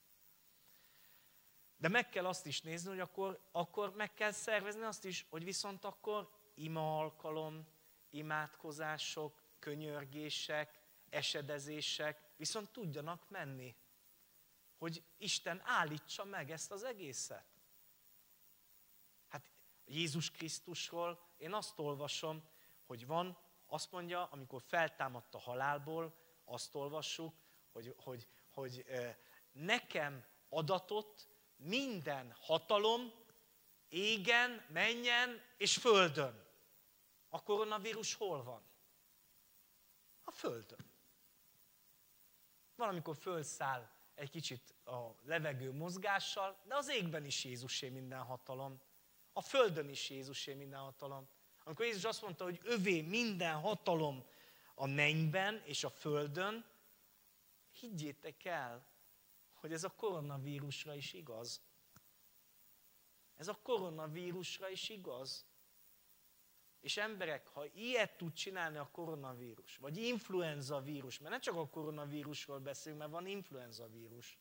De meg kell azt is nézni, hogy akkor, akkor meg kell szervezni azt is, hogy viszont akkor ima alkalom, imádkozások, könyörgések, esedezések viszont tudjanak menni. Hogy Isten állítsa meg ezt az egészet. Hát Jézus Krisztusról én azt olvasom, hogy van, azt mondja, amikor feltámadt a halálból, azt olvassuk, hogy, hogy, hogy nekem adatott minden hatalom égen, mennyen és földön. A koronavírus hol van? A földön. Valamikor fölszáll egy kicsit a levegő mozgással, de az égben is Jézusé minden hatalom. A földön is Jézusé minden hatalom. Amikor Jézus azt mondta, hogy övé minden hatalom a mennyben és a földön, higgyétek el, hogy ez a koronavírusra is igaz. Ez a koronavírusra is igaz. És emberek, ha ilyet tud csinálni a koronavírus, vagy influenza vírus, mert nem csak a koronavírusról beszélünk, mert van influenza vírus.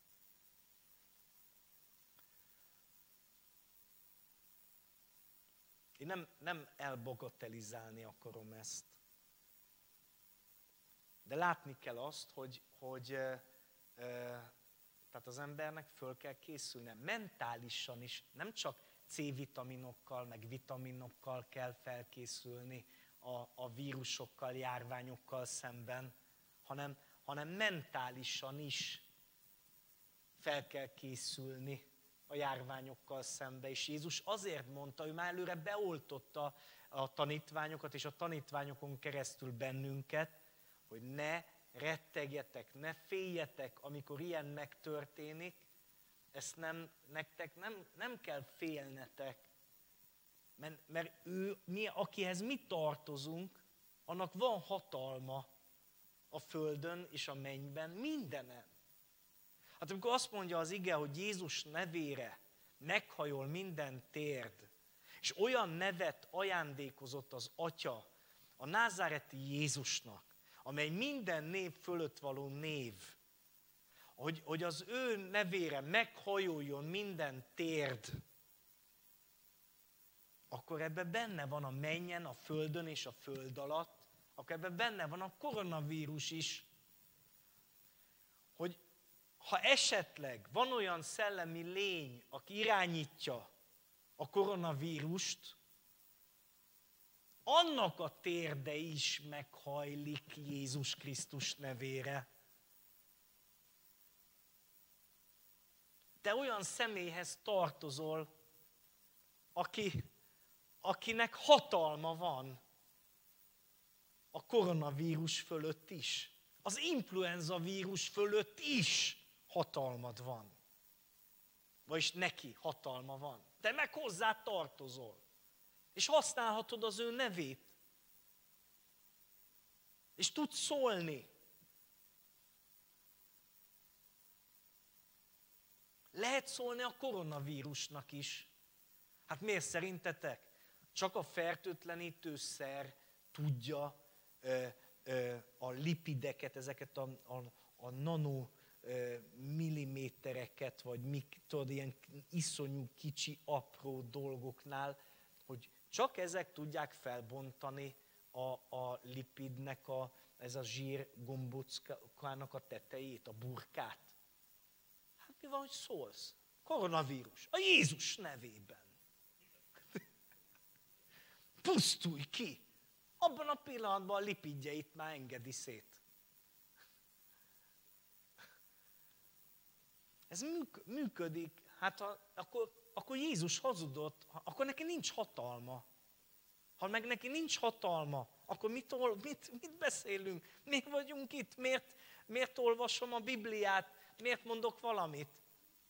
Én nem, nem elbagatelizálni akarom ezt. De látni kell azt, hogy, hogy e, e, tehát az embernek föl kell készülnie. Mentálisan is, nem csak C-vitaminokkal, meg vitaminokkal kell felkészülni a, a vírusokkal, járványokkal szemben, hanem, hanem mentálisan is fel kell készülni a járványokkal szembe. És Jézus azért mondta, ő már előre beoltotta a tanítványokat, és a tanítványokon keresztül bennünket, hogy ne rettegjetek, ne féljetek, amikor ilyen megtörténik. Ezt nem, nektek nem, nem kell félnetek, mert, mert ő, mi, akihez mi tartozunk, annak van hatalma a földön és a mennyben, mindenen. Hát amikor azt mondja az ige, hogy Jézus nevére meghajol minden térd, és olyan nevet ajándékozott az Atya a názáreti Jézusnak, amely minden név fölött való név, hogy, hogy az ő nevére meghajoljon minden térd, akkor ebben benne van a mennyen, a földön és a föld alatt, akkor ebben benne van a koronavírus is. Hogy ha esetleg van olyan szellemi lény, aki irányítja a koronavírust, annak a térde is meghajlik Jézus Krisztus nevére. Te olyan személyhez tartozol, aki, akinek hatalma van a koronavírus fölött is. Az influenza vírus fölött is hatalmad van. Vagyis neki hatalma van. Te meg hozzá tartozol. És használhatod az ő nevét. És tudsz szólni. Lehet szólni a koronavírusnak is. Hát miért szerintetek? Csak a fertőtlenítőszer tudja ö, ö, a lipideket, ezeket a, a, a nano ö, millimétereket, vagy mik, tudod, ilyen iszonyú kicsi, apró dolgoknál, hogy csak ezek tudják felbontani a, a lipidnek, a, ez a zsír gombóckának a tetejét, a burkát. Hát mi van, hogy szólsz? Koronavírus. A Jézus nevében. Pusztulj ki! Abban a pillanatban a lipidjeit már engedi szét. Ez működik. Hát ha, akkor, akkor Jézus hazudott, akkor neki nincs hatalma. Ha meg neki nincs hatalma, akkor mit, mit, mit beszélünk? Miért vagyunk itt? Miért, miért olvasom a Bibliát? Miért mondok valamit?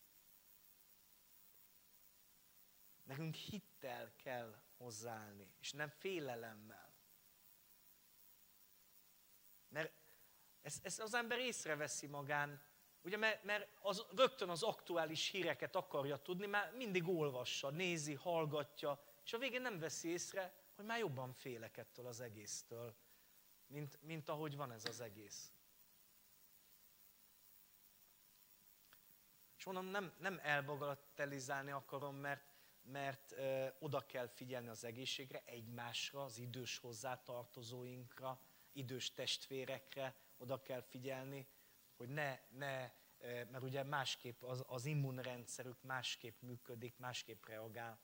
Nekünk hittel kell hozzáállni, és nem félelemmel. Mert ezt, ezt az ember észreveszi magán, ugye, mert, mert az, rögtön az aktuális híreket akarja tudni, már mindig olvassa, nézi, hallgatja, és a végén nem veszi észre, hogy már jobban félek ettől az egésztől, mint, mint ahogy van ez az egész. És mondom, nem, nem elbagatelizálni akarom, mert, mert ö, oda kell figyelni az egészségre, egymásra, az idős hozzátartozóinkra, idős testvérekre oda kell figyelni, hogy ne, ne ö, mert ugye másképp az, az immunrendszerük másképp működik, másképp reagál.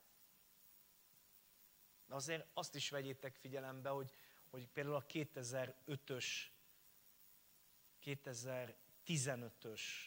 De azért azt is vegyétek figyelembe, hogy, hogy például a kétezer-ötös, kétezer-tizenötös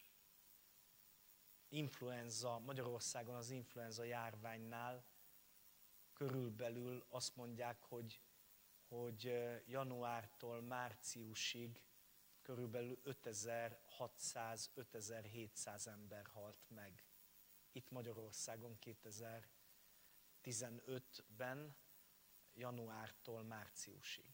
influenza, Magyarországon az influenza járványnál körülbelül azt mondják, hogy, hogy januártól márciusig körülbelül ötezer-hatszáz-ötezer-hétszáz ember halt meg. Itt Magyarországon kétezer-tizenötben januártól márciusig.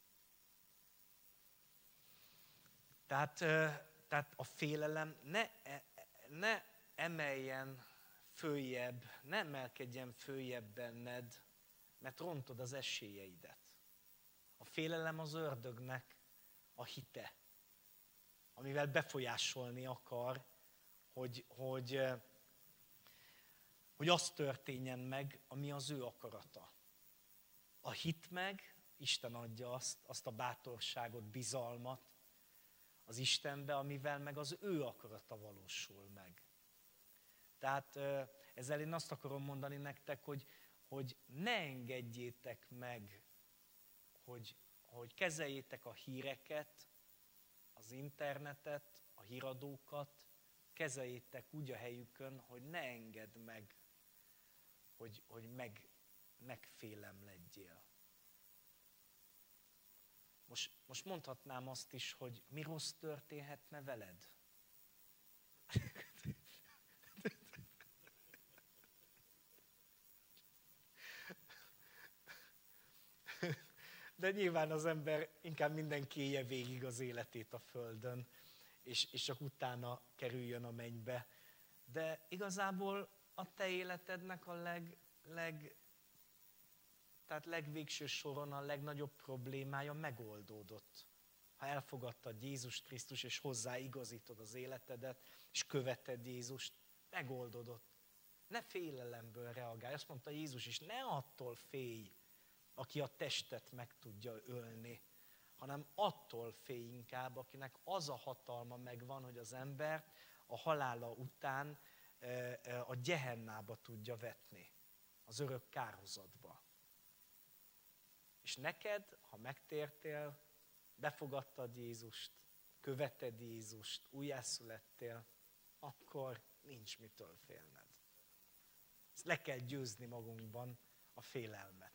Tehát, tehát a félelem ne, ne emeljen följebb, ne emelkedjen följebb benned, mert rontod az esélyeidet. A félelem az ördögnek a hite, amivel befolyásolni akar, hogy, hogy, hogy az történjen meg, ami az ő akarata. A hit meg, Isten adja azt, azt a bátorságot, bizalmat az Istenbe, amivel meg az ő akarata valósul meg. Tehát ezzel én azt akarom mondani nektek, hogy, hogy ne engedjétek meg, hogy, hogy kezeljétek a híreket, az internetet, a híradókat, kezeljétek úgy a helyükön, hogy ne engedd meg, hogy, hogy meg, megfélemledjél. Most, most mondhatnám azt is, hogy mi rossz történhetne veled? De nyilván az ember inkább mindenki élje végig az életét a földön, és, és csak utána kerüljön a mennybe. De igazából a te életednek a leg, leg, tehát legvégső soron a legnagyobb problémája megoldódott. Ha elfogadtad Jézus Krisztus, és hozzáigazítod az életedet, és követed Jézust, megoldódott. Ne félelemből reagálj. Azt mondta Jézus is, ne attól félj, aki a testet meg tudja ölni, hanem attól félj inkább, akinek az a hatalma megvan, hogy az ember a halála után a gyehennába tudja vetni, az örök kárhozatba. És neked, ha megtértél, befogadtad Jézust, követed Jézust, újjászülettél, akkor nincs mitől félned. Ezt le kell győzni magunkban a félelmet.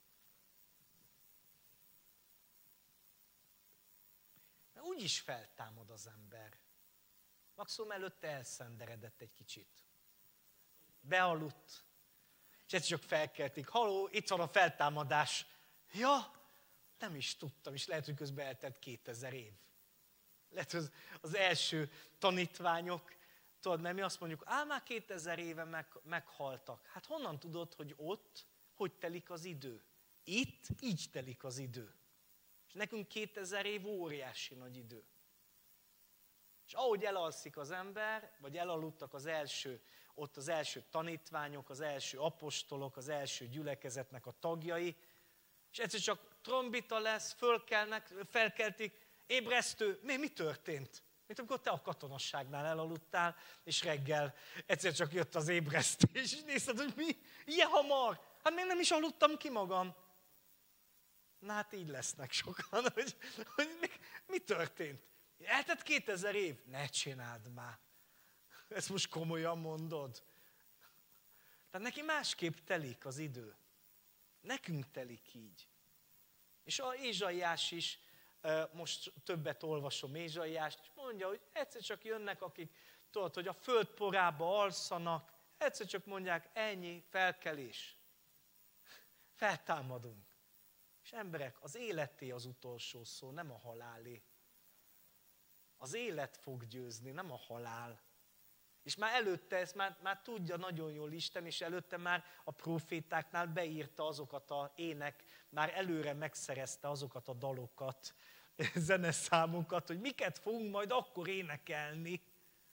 Mert úgyis feltámad az ember. Maximum előtte elszenderedett egy kicsit. Bealudt. És egyszer csak felkeltik. Haló, itt van a feltámadás. Ja, nem is tudtam, és lehet, hogy közben eltelt kétezer év. Lehet, hogy az, az első tanítványok, tudod, mert mi azt mondjuk, á, már kétezer éve meg, meghaltak. Hát honnan tudod, hogy ott, hogy telik az idő? Itt így telik az idő. És nekünk kétezer év óriási nagy idő. És ahogy elalszik az ember, vagy elaludtak az első, ott az első tanítványok, az első apostolok, az első gyülekezetnek a tagjai, és egyszer csak trombita lesz, fölkelnek, felkeltik, ébresztő, mi, mi történt? Mint amikor te a katonasságnál elaludtál, és reggel egyszer csak jött az ébresztés, és nézted, hogy mi, ilyen hamar, hát még nem is aludtam ki magam. Na hát így lesznek sokan, hogy, hogy mi, mi történt? Eltett kétezer év? Ne csináld már. Ezt most komolyan mondod. Tehát neki másképp telik az idő. Nekünk telik így. És a Ézsaiás is, most többet olvasom Ézsaiást, és mondja, hogy egyszer csak jönnek, akik tudod, hogy a föld porába alszanak, egyszer csak mondják, ennyi, felkelés. Feltámadunk. És emberek, az életé az utolsó szó, nem a halálé. Az élet fog győzni, nem a halál. És már előtte ezt már, már tudja nagyon jól Isten, és előtte már a profétáknál beírta azokat a ének, már előre megszerezte azokat a dalokat, zeneszámokat, hogy miket fogunk majd akkor énekelni,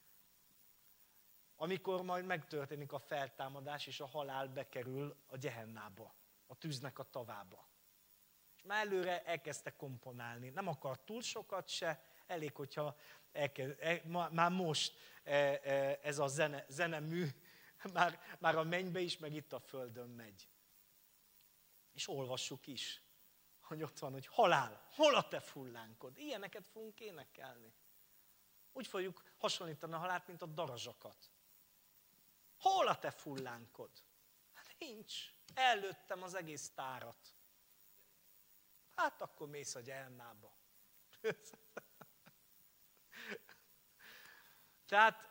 amikor majd megtörténik a feltámadás, és a halál bekerül a gyehennába, a tűznek a tavába. És már előre elkezdte komponálni. Nem akar túl sokat se, elég, hogyha elkezd, már most ez a zene, zenemű már, már a mennybe is, meg itt a földön megy. És olvassuk is, hogy ott van, hogy halál, hol a te fullánkod? Ilyeneket fogunk énekelni. Úgy fogjuk hasonlítani a halált, mint a darazsakat. Hol a te fullánkod? Hát nincs. Előttem az egész tárat. Hát akkor mész a gyermába. Tehát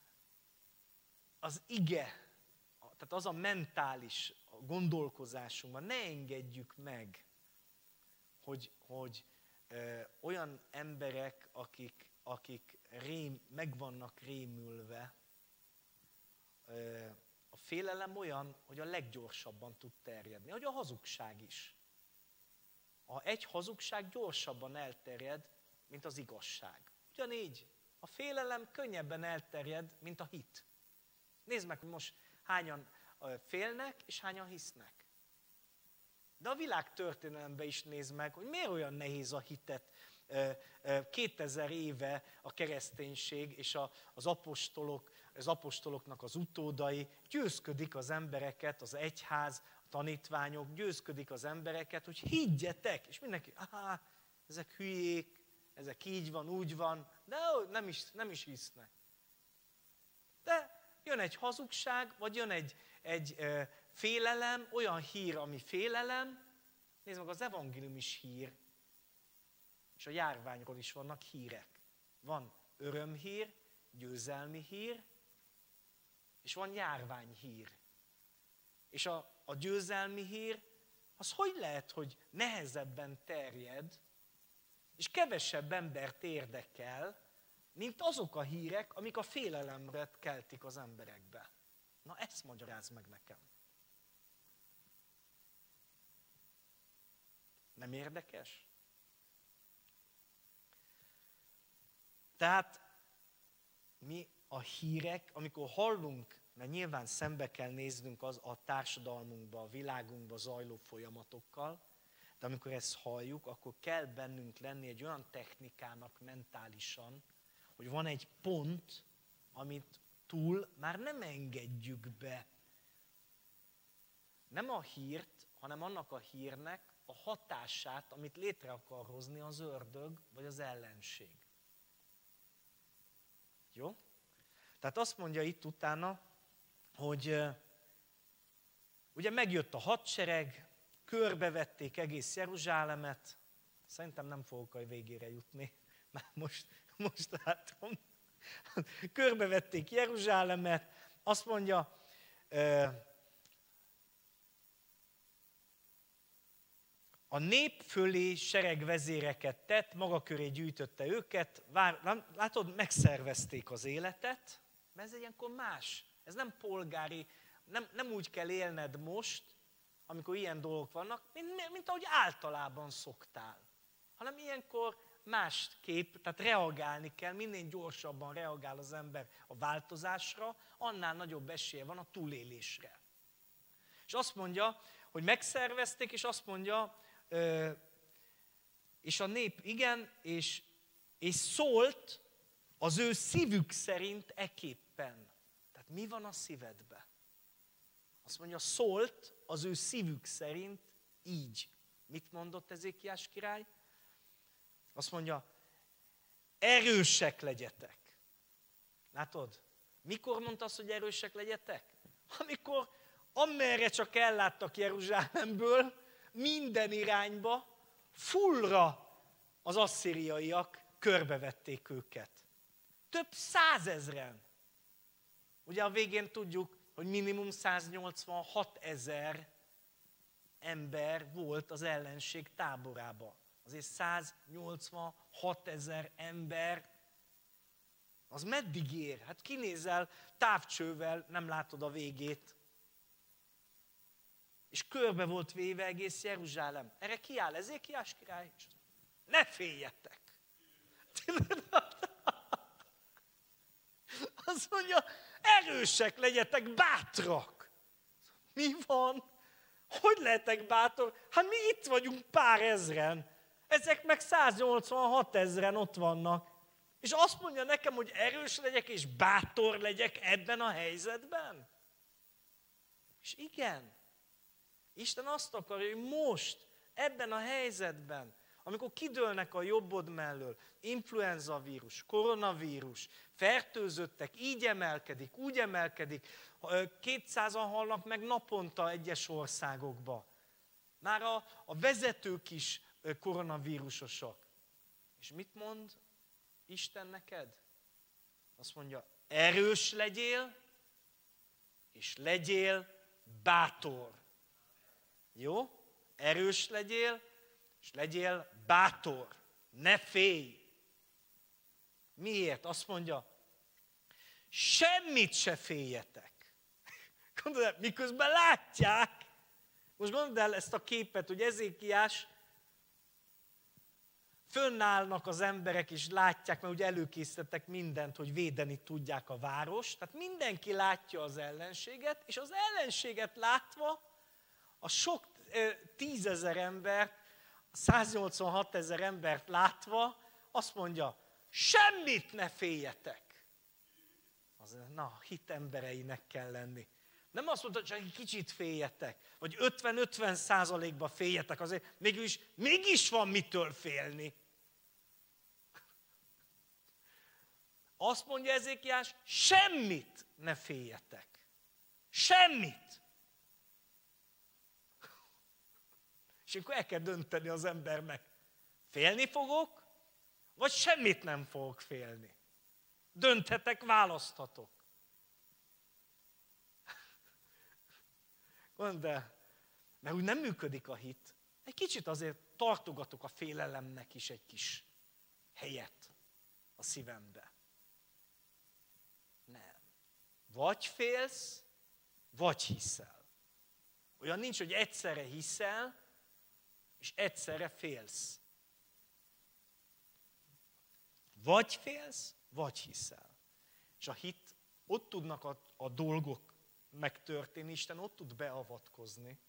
az ige, tehát az a mentális gondolkozásunkban, ne engedjük meg, hogy, hogy ö, olyan emberek, akik, akik rém, meg vannak rémülve, ö, a félelem olyan, hogy a leggyorsabban tud terjedni, hogy a hazugság is. A egy hazugság gyorsabban elterjed, mint az igazság. Ugyanígy a félelem könnyebben elterjed, mint a hit. Nézd meg, hogy most hányan félnek, és hányan hisznek. De a világ történelemben is nézd meg, hogy miért olyan nehéz a hitet kétezer éve a kereszténység és az apostolok, az apostoloknak az utódai győzködik az embereket, az egyház, a tanítványok győzködik az embereket, hogy higgyetek, és mindenki, aha, ezek hülyék, ezek így van, úgy van, de nem is, nem is hisznek. De jön egy hazugság, vagy jön egy, egy ö, félelem, olyan hír, ami félelem. Nézd meg, az evangélium is hír, és a járványról is vannak hírek. Van örömhír, győzelmi hír, és van járványhír. És a, a győzelmi hír, az hogy lehet, hogy nehezebben terjed, és kevesebb embert érdekel, mint azok a hírek, amik a félelemre keltik az emberekbe. Na ezt magyarázd meg nekem. Nem érdekes? Tehát mi a hírek, amikor hallunk, mert nyilván szembe kell néznünk az a társadalmunkba, a világunkba zajló folyamatokkal, de amikor ezt halljuk, akkor kell bennünk lenni egy olyan technikának mentálisan, hogy van egy pont, amit túl már nem engedjük be. Nem a hírt, hanem annak a hírnek a hatását, amit létre akar hozni az ördög, vagy az ellenség. Jó? Tehát azt mondja itt utána, hogy ugye megjött a hadsereg, körbevették egész Jeruzsálemet, szerintem nem fogok a végére jutni, már most, most látom. Körbevették Jeruzsálemet, azt mondja, a nép fölé seregvezéreket tett, maga köré gyűjtötte őket, vár, látod, megszervezték az életet, mert ez ilyenkor más. Ez nem polgári, nem, nem úgy kell élned most, amikor ilyen dolgok vannak, mint, mint ahogy általában szoktál. Hanem ilyenkor másképp, tehát reagálni kell, minél gyorsabban reagál az ember a változásra, annál nagyobb esélye van a túlélésre. És azt mondja, hogy megszervezték, és azt mondja, és a nép igen, és, és szólt az ő szívük szerint eképpen. Tehát mi van a szívedbe? Azt mondja, szólt az ő szívük szerint így. Mit mondott Ezékiás király? Azt mondja, erősek legyetek. Látod? Mikor mondta azt, hogy erősek legyetek? Amikor amerre csak elláttak Jeruzsálemből, minden irányba, fullra az asszíriaiak körbevették őket. Több százezren. Ugye a végén tudjuk, hogy minimum száznyolcvanhat ezer ember volt az ellenség táborában. Azért száznyolcvanhat ezer ember, az meddig ér? Hát kinézel távcsővel, nem látod a végét. És körbe volt véve egész Jeruzsálem. Erre kiáll Ezékiás király? Ne féljetek! Azt mondja, erősek legyetek, bátrak! Mi van? Hogy lehetek bátor? Hát mi itt vagyunk pár ezren. Ezek meg száznyolcvanhat ezren ott vannak. És azt mondja nekem, hogy erős legyek és bátor legyek ebben a helyzetben? És igen, Isten azt akarja, hogy most, ebben a helyzetben, amikor kidőlnek a jobbod mellől, influenza vírus, koronavírus, fertőzöttek, így emelkedik, úgy emelkedik, kétszázan halnak meg naponta egyes országokba. Már a, a vezetők is koronavírusosak. És mit mond Isten neked? Azt mondja, erős legyél, és legyél bátor. Jó? Erős legyél, és legyél bátor. Ne félj. Miért? Azt mondja, semmit se féljetek. Gondold el, miközben látják, most gondold el ezt a képet, hogy Ezékiás, fönnállnak az emberek, és látják, mert ugye előkészítettek mindent, hogy védeni tudják a várost. Tehát mindenki látja az ellenséget, és az ellenséget látva, a sok tízezer embert, száznyolcvanhat ezer embert látva, azt mondja, semmit ne féljetek. Az, na, hit embereinek kell lenni. Nem azt mondta, csak egy kicsit féljetek, vagy ötven-ötven százalékban féljetek, azért mégis, mégis van mitől félni. Azt mondja Ezékiás, semmit ne féljetek. Semmit. És akkor el kell dönteni az embernek, félni fogok, vagy semmit nem fogok félni. Dönthetek, választhatok. Mondd el, mert úgy nem működik a hit. Egy kicsit azért tartogatok a félelemnek is egy kis helyet a szívembe. Nem. Vagy félsz, vagy hiszel. Olyan nincs, hogy egyszerre hiszel, és egyszerre félsz. Vagy félsz, vagy hiszel. És a hit, ott tudnak a, a dolgok megtörténni, Isten ott tud beavatkozni,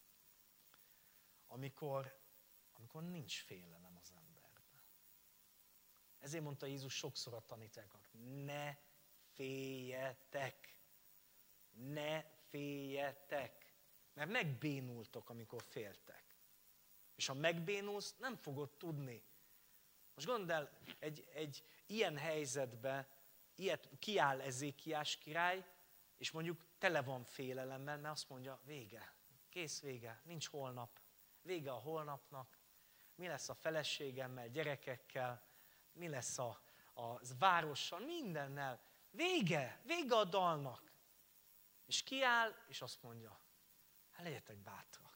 amikor, amikor nincs félelem az emberben. Ezért mondta Jézus sokszor a tanítványoknak, ne féljetek, ne féljetek, mert megbénultok, amikor féltek. És ha megbénulsz, nem fogod tudni. Most gondold el, egy, egy ilyen helyzetben ilyet kiáll Ezékiás király, és mondjuk tele van félelemmel, mert azt mondja, vége, kész vége, nincs holnap, vége a holnapnak, mi lesz a feleségemmel, gyerekekkel, mi lesz a, a várossal, mindennel, vége, vége a dalnak. És kiáll, és azt mondja, hát legyetek bátrak.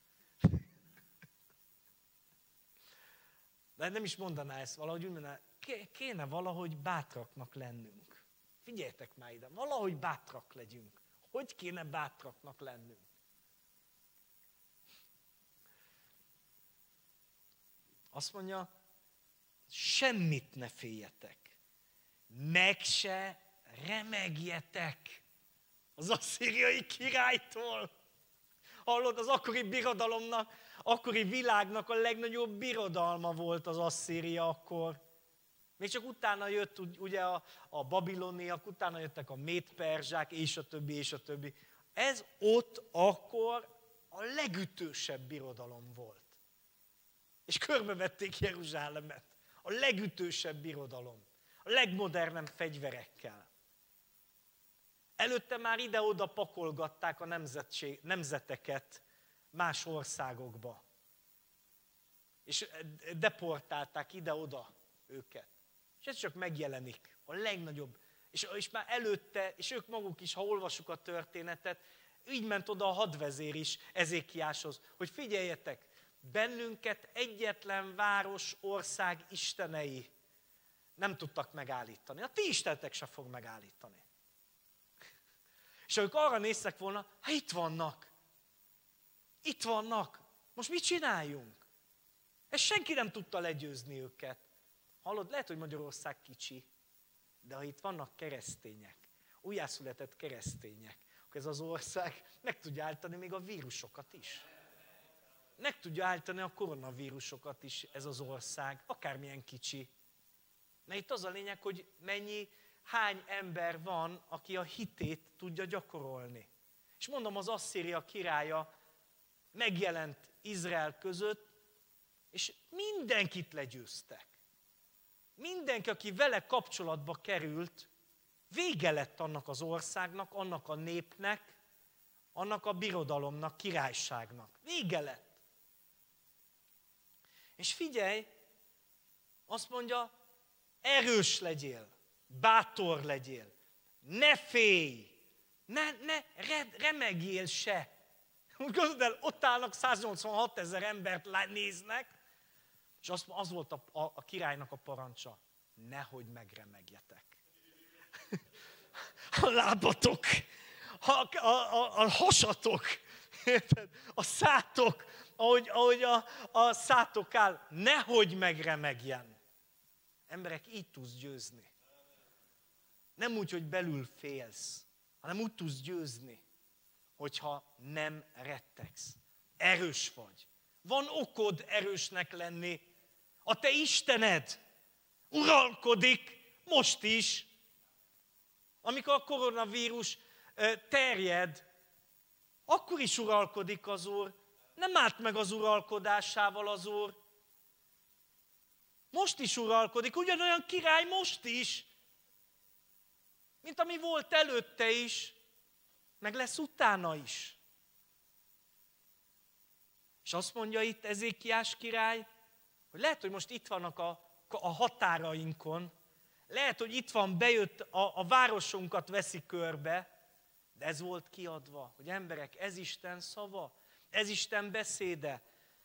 De nem is mondaná ezt valahogy, úgy mondaná, kéne valahogy bátraknak lennünk. Figyeljetek már ide, valahogy bátrak legyünk. Hogy kéne bátraknak lennünk? Azt mondja, semmit ne féljetek, meg se remegjetek az asszíriai királytól. Hallod, az akkori birodalomnak, akkori világnak a legnagyobb birodalma volt az Asszíria akkor. Még csak utána jött ugye a, a babiloniak, utána jöttek a méd-perzsák, és a többi, és a többi. Ez ott akkor a legütősebb birodalom volt. És körbevették Jeruzsálemet. A legütősebb birodalom. A legmodernebb fegyverekkel. Előtte már ide-oda pakolgatták a nemzetség, nemzeteket más országokba. És deportálták ide-oda őket. És ez csak megjelenik. A legnagyobb. És, és már előtte, és ők maguk is, ha olvassuk a történetet, így ment oda a hadvezér is Ezékiáshoz, hogy figyeljetek, bennünket egyetlen város, ország istenei nem tudtak megállítani. A ti istenetek sem fog megállítani. És ők arra néztek volna, hát itt vannak. Itt vannak. Most mit csináljunk? Ezt senki nem tudta legyőzni őket. Hallod, lehet, hogy Magyarország kicsi, de ha itt vannak keresztények, újjászületett keresztények, akkor ez az ország meg tudja állítani még a vírusokat is. Meg tudja állítani a koronavírusokat is ez az ország, akármilyen kicsi. Mert itt az a lényeg, hogy mennyi, hány ember van, aki a hitét tudja gyakorolni. És mondom, az Asszíria királya megjelent Izrael között, és mindenkit legyőztek. Mindenki, aki vele kapcsolatba került, vége lett annak az országnak, annak a népnek, annak a birodalomnak, királyságnak. Vége lett. És figyelj, azt mondja, erős legyél, bátor legyél, ne félj, ne, ne remegjél se. Úgy gondolod el, ott állnak száznyolcvanhat ezer embert néznek, és az, az volt a, a, a királynak a parancsa, nehogy megremegjetek. A lábatok, a, a, a, a hasatok, a szátok, ahogy, ahogy a, a szátok áll, nehogy megremegjen. Emberek, így tudsz győzni. Nem úgy, hogy belül félsz, hanem úgy tudsz győzni, hogyha nem rettegsz. Erős vagy. Van okod erősnek lenni. A te Istened Uralkodik most is. Amikor a koronavírus terjed, akkor is uralkodik az Úr. Nem állt meg az uralkodásával az Úr. Most is uralkodik, ugyanolyan király most is, mint ami volt előtte is, meg lesz utána is. És azt mondja itt Ezékiás király, hogy lehet, hogy most itt vannak a, a határainkon, lehet, hogy itt van, bejött, a, a városunkat veszi körbe, de ez volt kiadva, hogy emberek, ez Isten szava, ez Isten beszéde.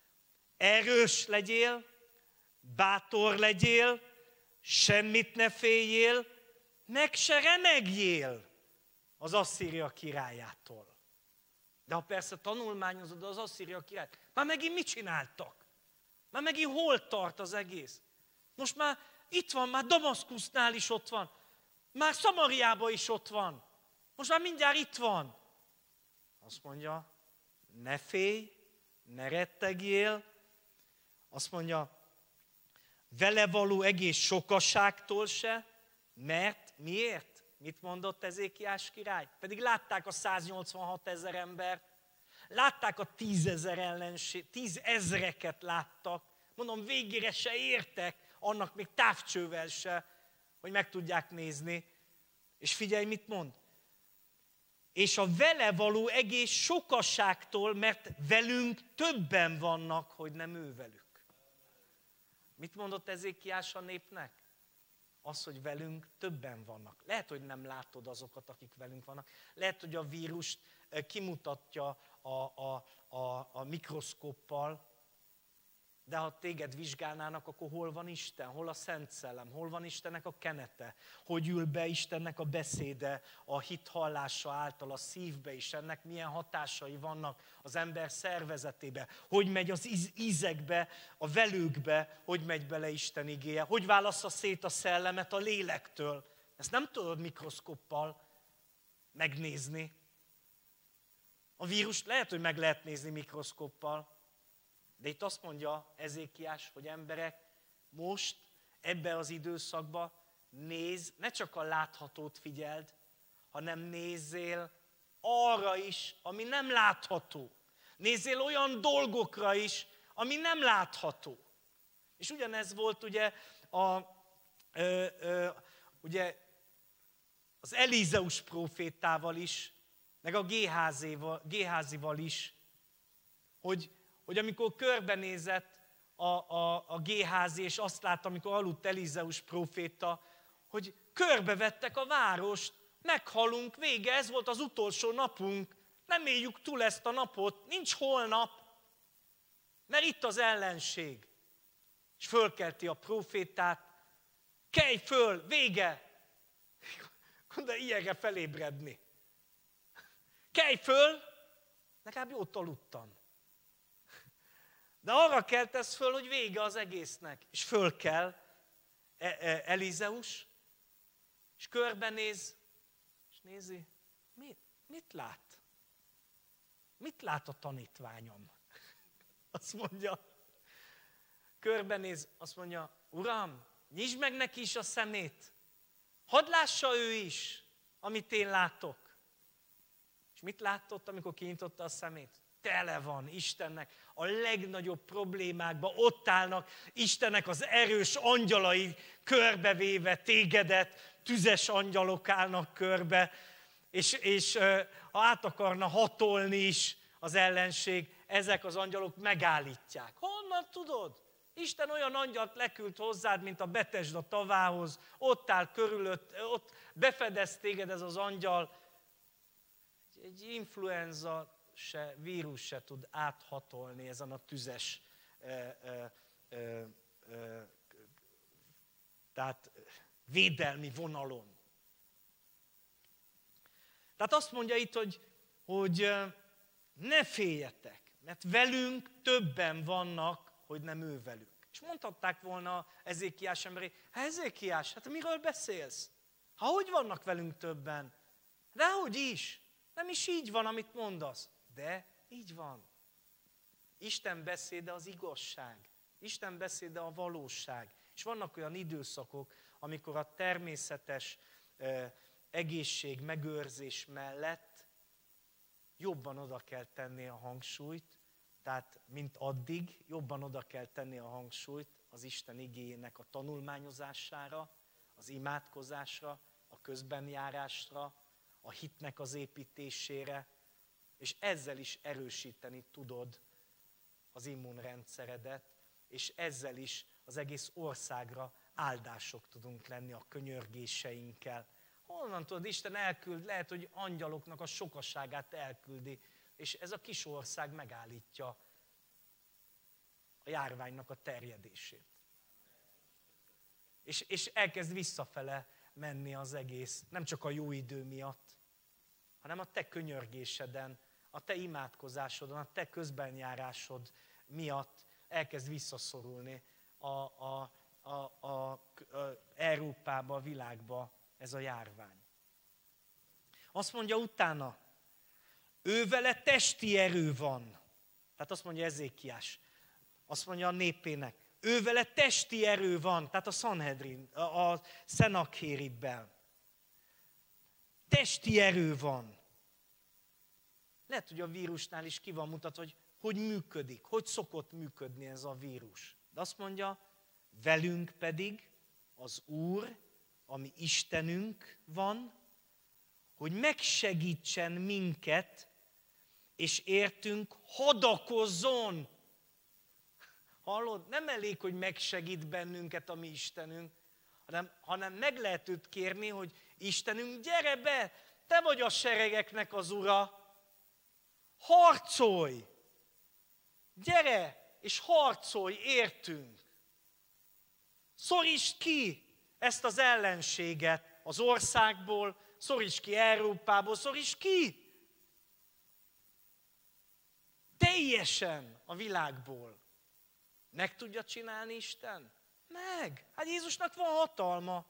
Erős legyél, bátor legyél, semmit ne féljél, meg se remegjél az Asszíria királyától. De ha persze tanulmányozod az Asszíria királyt, már megint mit csináltak? Már megint hol tart az egész? Most már itt van, már Damaszkusznál is ott van, már Szamariában is ott van. Most már mindjárt itt van. Azt mondja, ne félj, ne rettegjél. Azt mondja, vele való egész sokaságtól se, mert miért? Mit mondott Ezékiás király? Pedig látták a száznyolcvanhat ezer embert, látták a tízezer ellenség, tízezreket láttak. Mondom, végére se értek, annak még távcsővel se, hogy meg tudják nézni. És figyelj, mit mond? És a vele való egész sokaságtól, mert velünk többen vannak, hogy nem ő velük. Mit mondott Ezékiás a népnek? Az, hogy velünk többen vannak. Lehet, hogy nem látod azokat, akik velünk vannak. Lehet, hogy a vírust kimutatja a, a, a, a mikroszkóppal, de ha téged vizsgálnának, akkor hol van Isten? Hol a Szent Szellem? Hol van Istennek a kenete? Hogy ül be Istennek a beszéde a hit hallása által a szívbe is? Ennek milyen hatásai vannak az ember szervezetébe? Hogy megy az ízekbe, a velőkbe, hogy megy bele Isten igéje? Hogy válassza szét a szellemet a lélektől? Ezt nem tudod mikroszkoppal megnézni. A vírust lehet, hogy meg lehet nézni mikroszkoppal, de itt azt mondja Ezékiás, hogy emberek, most ebbe az időszakban nézz, ne csak a láthatót figyeld, hanem nézzél arra is, ami nem látható. Nézzél olyan dolgokra is, ami nem látható. És ugyanez volt ugye, a, ö, ö, ugye az Elizeus prófétával is, meg a Géházéval, Géházival is, hogy hogy amikor körbenézett a, a, a Géházi, és azt látta, amikor aludt Elizeus próféta, hogy körbevettek a várost, meghalunk, vége, ez volt az utolsó napunk, nem éljük túl ezt a napot, nincs holnap, mert itt az ellenség. És fölkelti a prófétát, kelj föl, vége! De ilyenre felébredni. Kelj föl, legalább jót aludtam. De arra keltesz föl, hogy vége az egésznek. És föl kell Elizeus, és körbenéz, és nézi, mit, mit lát? Mit lát a tanítványom? Azt mondja, körbenéz, azt mondja, Uram, nyisd meg neki is a szemét, hadd lássa ő is, amit én látok. És mit látott, amikor kinyitotta a szemét? Tele van Istennek a legnagyobb problémákban, ott állnak Istennek az erős angyalai körbevéve tégedet, tüzes angyalok állnak körbe, és, és ha át akarna hatolni is az ellenség, ezek az angyalok megállítják. Honnan tudod? Isten olyan angyalt leküld hozzád, mint a Betesda tavához, ott áll körülött, ott befedez téged ez az angyal. Egy influenza se, vírus se tud áthatolni ezen a tüzes, ö, ö, ö, ö, tehát védelmi vonalon. Tehát azt mondja itt, hogy, hogy ne féljetek, mert velünk többen vannak, hogy nem ő velük. És mondhatták volna Ezékiás emberé, hát Ezékiás, hát miről beszélsz? Ha hogy vannak velünk többen? Dehogy is. Nem is így van, amit mondasz. De így van. Isten beszéde az igazság. Isten beszéde a valóság. És vannak olyan időszakok, amikor a természetes eh, egészség megőrzés mellett jobban oda kell tenni a hangsúlyt, tehát mint addig, jobban oda kell tenni a hangsúlyt az Isten igéjének a tanulmányozására, az imádkozásra, a közbenjárásra, a hitnek az építésére, és ezzel is erősíteni tudod az immunrendszeredet, és ezzel is az egész országra áldások tudunk lenni a könyörgéseinkkel. Honnan tudod, Isten elküld, lehet, hogy angyaloknak a sokaságát elküldi, és ez a kis ország megállítja a járványnak a terjedését. És, és elkezd visszafele menni az egész, nem csak a jó idő miatt, hanem a te könyörgéseden, a te imádkozásodon, a te közbenjárásod miatt elkezd visszaszorulni a, a, a, a, a Európába, a világba ez a járvány. Azt mondja utána, ővele testi erő van. Tehát azt mondja Ezékiás, azt mondja a népének, ővele testi erő van, tehát a Sanhedrin, a, a Szenakéribben. Testi erő van. Lehet, hogy a vírusnál is ki van mutatva, hogy hogy működik, hogy szokott működni ez a vírus. De azt mondja, velünk pedig az Úr, ami Istenünk van, hogy megsegítsen minket, és értünk hadakozzon. Hallod? Nem elég, hogy megsegít bennünket a mi Istenünk, hanem, hanem meg lehet őt kérni, hogy Istenünk, gyere be, te vagy a seregeknek az Ura, harcolj! Gyere, és harcolj, értünk! Szorítsd ki ezt az ellenséget az országból, szorítsd ki Európából, szorítsd ki! Teljesen a világból. Meg tudja csinálni Isten? Meg! Hát Jézusnak van hatalma.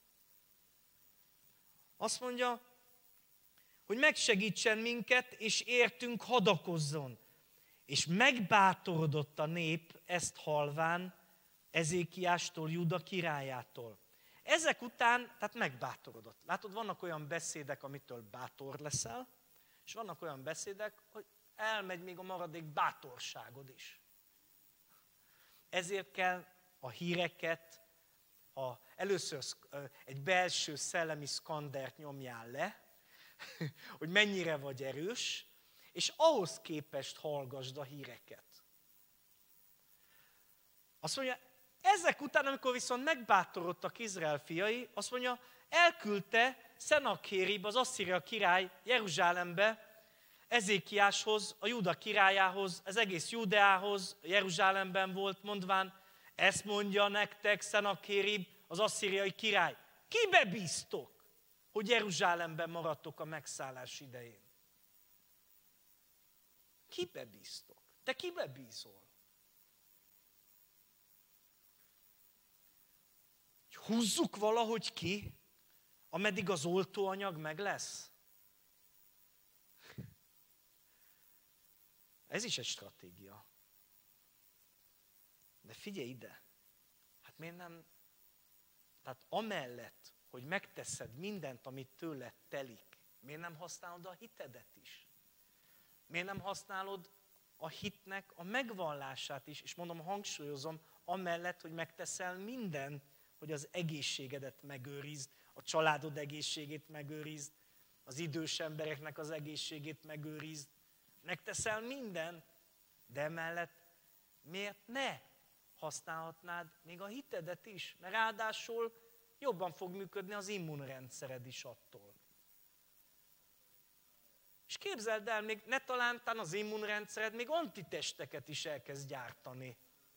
Azt mondja, hogy megsegítsen minket, és értünk hadakozzon. És megbátorodott a nép ezt halván Ezékiástól, Júda királyától. Ezek után, tehát megbátorodott. Látod, vannak olyan beszédek, amitől bátor leszel, és vannak olyan beszédek, hogy elmegy még a maradék bátorságod is. Ezért kell a híreket, a, először egy belső szellemi szkandert nyomjál le, hogy mennyire vagy erős, és ahhoz képest hallgasd a híreket. Azt mondja, ezek után, amikor viszont megbátorodtak Izrael fiai, azt mondja, elküldte Szenakérib, az asszíria király Jeruzsálembe, Ezékiáshoz, a Júda királyához, az egész Júdeához, Jeruzsálemben volt, mondván, ezt mondja nektek Szenakérib, az asszíriai király. Kibe bíztok, hogy Jeruzsálemben maradtok a megszállás idején? Kibe bíztok? Te kibe bízol? Húzzuk valahogy ki, ameddig az oltóanyag meg lesz? Ez is egy stratégia. De figyelj ide, hát miért nem, tehát amellett, hogy megteszed mindent, amit tőled telik, miért nem használod a hitedet is? Miért nem használod a hitnek a megvallását is, és mondom, hangsúlyozom, amellett, hogy megteszel mindent, hogy az egészségedet megőrizd, a családod egészségét megőrizd, az idős embereknek az egészségét megőrizd, megteszel mindent, de emellett miért ne használhatnád még a hitedet is, mert ráadásul jobban fog működni az immunrendszered is attól. És képzeld el, még ne talántán az immunrendszered még antitesteket is elkezd gyártani,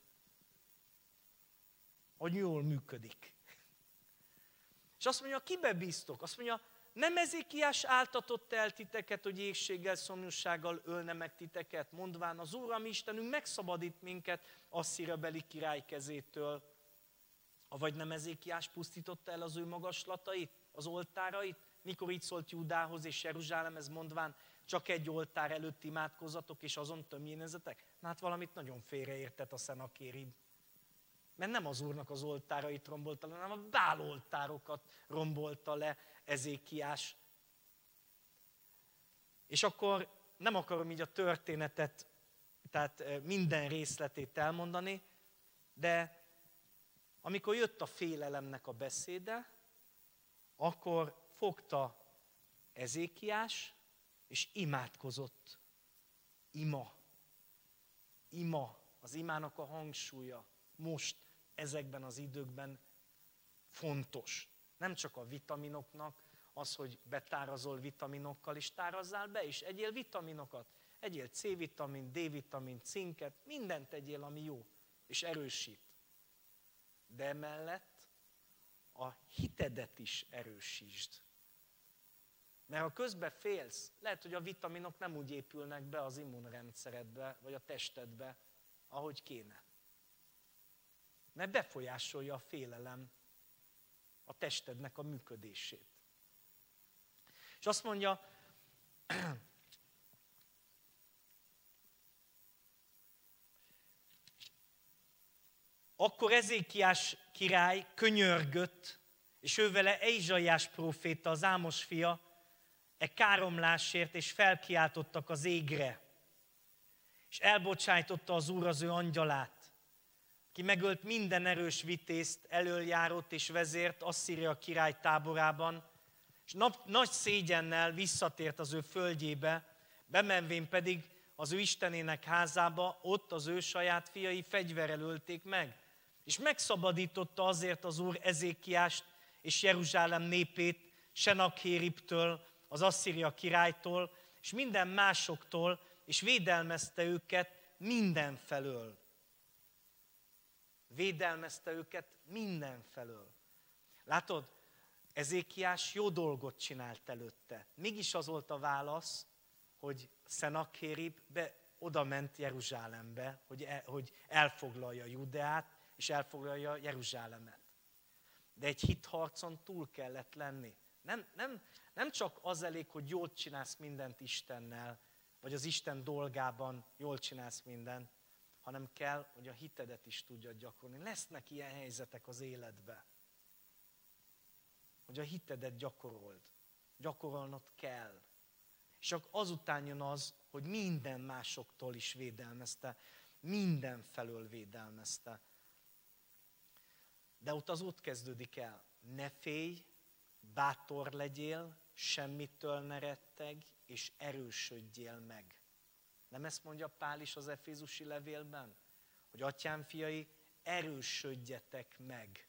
hogy jól működik. És azt mondja, kibe bíztok? Azt mondja, nem Ezékiás áltatott el titeket, hogy éhséggel, szomjúsággal ölne meg titeket, mondván az Úr, a mi Istenünk megszabadít minket asszíriabeli király kezétől. Avagy nem Ezékiás pusztította el az ő magaslatait, az oltárait, mikor így szólt Júdához és Jeruzsálemhez, mondván, csak egy oltár előtt imádkozzatok, és azon tömjénezetek? Na hát valamit nagyon félreértett a Szenakérib. Mert nem az Úrnak az oltárait rombolta le, hanem a Bál oltárokat rombolta le Ezékiás. És akkor nem akarom így a történetet, tehát minden részletét elmondani, de amikor jött a félelemnek a beszéde, akkor fogta Ezékiás, és imádkozott. Ima. Ima. Az imának a hangsúlya most, ezekben az időkben fontos. Nem csak a vitaminoknak, az, hogy betárazol vitaminokkal, és tárazzál be, és egyél vitaminokat. Egyél C-vitamin, D-vitamin, cinket, mindent egyél, ami jó, és erősít. De emellett a hitedet is erősítsd. Mert ha közben félsz, lehet, hogy a vitaminok nem úgy épülnek be az immunrendszeredbe, vagy a testedbe, ahogy kéne. Mert befolyásolja a félelem a testednek a működését. És azt mondja, akkor Ezékiás király könyörgött, és ővele Ézsaiás próféta, az Ámos fia, e káromlásért, és felkiáltottak az égre. És elbocsájtotta az Úr az ő angyalát, ki megölt minden erős vitézt, elöljárót és vezért Asszíria király táborában, és nap, nagy szégyennel visszatért az ő földjébe, bemenvén pedig az ő istenének házába, ott az ő saját fiai fegyverrel ölték meg. És megszabadította azért az Úr Ezékiást és Jeruzsálem népét Senakhéribtől, az Asszíria királytól, és minden másoktól, és védelmezte őket mindenfelől. Védelmezte őket mindenfelől. Látod, Ezékiás jó dolgot csinált előtte. Mégis az volt a válasz, hogy Szenakhérib be, oda ment Jeruzsálembe, hogy, el, hogy elfoglalja Judeát, és elfoglalja Jeruzsálemet. De egy hitharcon túl kellett lenni. Nem, nem, nem csak az elég, hogy jól csinálsz mindent Istennel, vagy az Isten dolgában jól csinálsz mindent, hanem kell, hogy a hitedet is tudjad gyakorolni. Lesznek ilyen helyzetek az életbe, hogy a hitedet gyakorold. Gyakorolnod kell. És csak azután jön az, hogy minden másoktól is védelmezte, mindenfelől védelmezte. De ott az út kezdődik el. Ne félj, bátor legyél, semmitől ne retteg, és erősödjél meg. Nem ezt mondja Pál is az Efézusi levélben? Hogy atyám fiai, erősödjetek meg.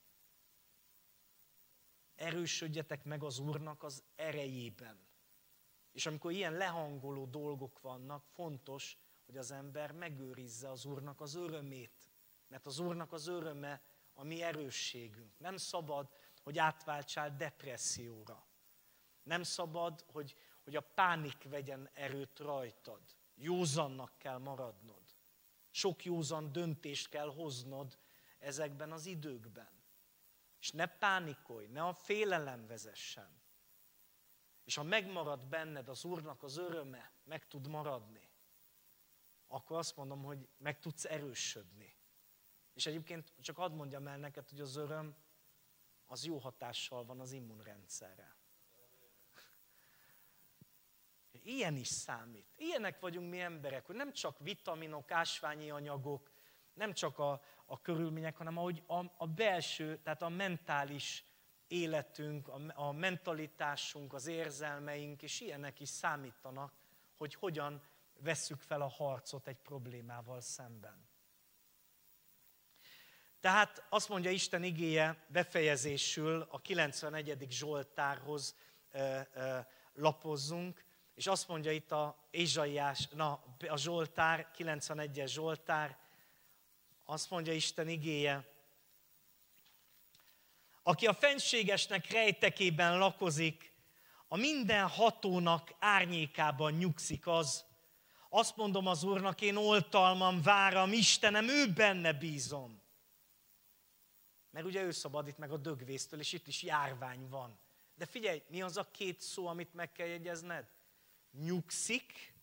Erősödjetek meg az Úrnak az erejében. És amikor ilyen lehangoló dolgok vannak, fontos, hogy az ember megőrizze az Úrnak az örömét. Mert az Úrnak az öröme a mi erősségünk. Nem szabad, hogy átváltsál depresszióra. Nem szabad, hogy, hogy a pánik vegyen erőt rajtad. Józannak kell maradnod. Sok józan döntést kell hoznod ezekben az időkben. És ne pánikolj, ne a félelem vezessen. És ha megmarad benned az Úrnak az öröme, meg tud maradni, akkor azt mondom, hogy meg tudsz erősödni. És egyébként csak hadd mondjam el neked, hogy az öröm az jó hatással van az immunrendszerre. Ilyen is számít. Ilyenek vagyunk mi emberek, hogy nem csak vitaminok, ásványi anyagok, nem csak a, a körülmények, hanem ahogy a, a belső, tehát a mentális életünk, a, a mentalitásunk, az érzelmeink, és ilyenek is számítanak, hogy hogyan vesszük fel a harcot egy problémával szemben. Tehát azt mondja Isten igéje befejezésül, a kilencvenegyedik Zsoltárhoz ö, ö, lapozzunk, és azt mondja itt a Ézsaiás, na, a Zsoltár, kilencvenegyes Zsoltár, azt mondja Isten igéje, aki a fenségesnek rejtekében lakozik, a minden hatónak árnyékában nyugszik az. Azt mondom az Úrnak, én oltalmam, váram, Istenem, ő benne bízom. Mert ugye ő szabadít meg a dögvésztől, és itt is járvány van. De figyelj, mi az a két szó, amit meg kell jegyezned? Nyugszik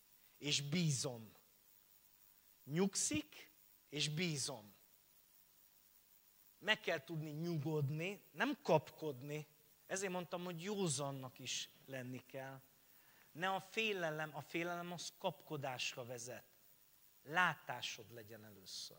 és bízom. Nyugszik és bízom. meg kell tudni nyugodni, nem kapkodni. Ezért mondtam, hogy józannak is lenni kell. Ne a félelem, a félelem az kapkodásra vezet. Látásod legyen először.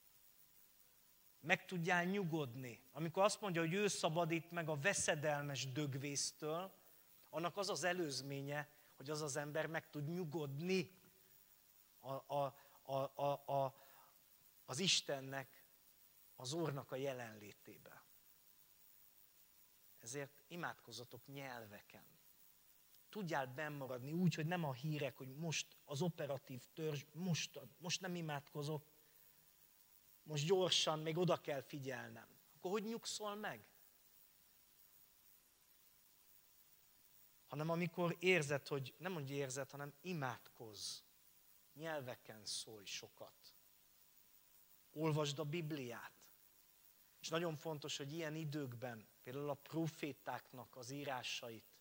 Meg tudjál nyugodni. Amikor azt mondja, hogy ő szabadít meg a veszedelmes dögvésztől, annak az az előzménye, hogy az az ember meg tud nyugodni a, a, a, a, a, az Istennek, az Úrnak a jelenlétébe. Ezért imádkozzatok nyelveken. Tudjál bennmaradni úgy, hogy nem a hírek, hogy most az operatív törzs, most, most nem imádkozok, most gyorsan, még oda kell figyelnem. Akkor hogy nyugszol meg? Hanem amikor érzed, hogy nem hogy érzed, hanem imádkozz. Nyelveken szólj sokat. Olvasd a Bibliát. És nagyon fontos, hogy ilyen időkben, például a profétáknak az írásait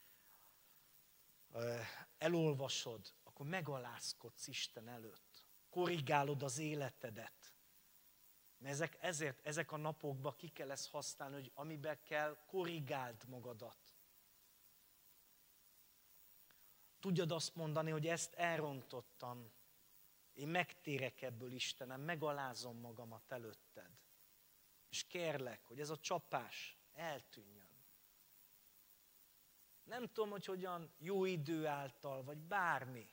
elolvasod, akkor megalázkodsz Isten előtt. Korrigálod az életedet. Mert ezek, ezért, ezek a napokban ki kell ezt használni, hogy amiben kell, korrigáld magadat. Tudjad azt mondani, hogy ezt elrontottam. Én megtérek ebből, Istenem, megalázom magamat előtted. És kérlek, hogy ez a csapás eltűnjön. Nem tudom, hogy hogyan, jó idő által, vagy bármi.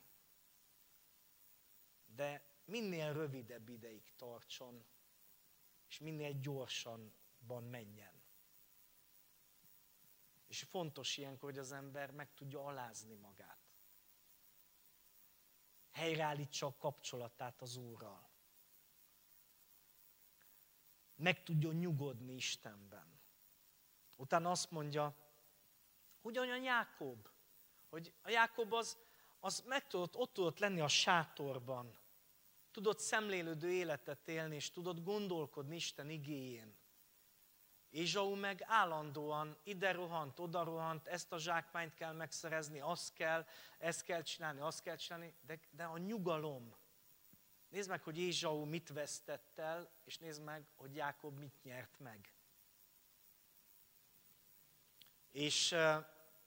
De minél rövidebb ideig tartson, és minél gyorsanban menjen. És fontos ilyenkor, hogy az ember meg tudja alázni magát. Helyreállítsa a kapcsolatát az Úrral. Meg tudjon nyugodni Istenben. Utána azt mondja, hogy olyan Jákob, hogy a Jákob az, az meg tudott, ott tudott lenni a sátorban, tudott szemlélődő életet élni, és tudott gondolkodni Isten igéjén. Ézsau meg állandóan ide rohant, oda rohant, ezt a zsákmányt kell megszerezni, azt kell, ezt kell csinálni, azt kell csinálni, de, de a nyugalom. Nézd meg, hogy Ézsau mit vesztett el, és nézd meg, hogy Jákob mit nyert meg. És uh,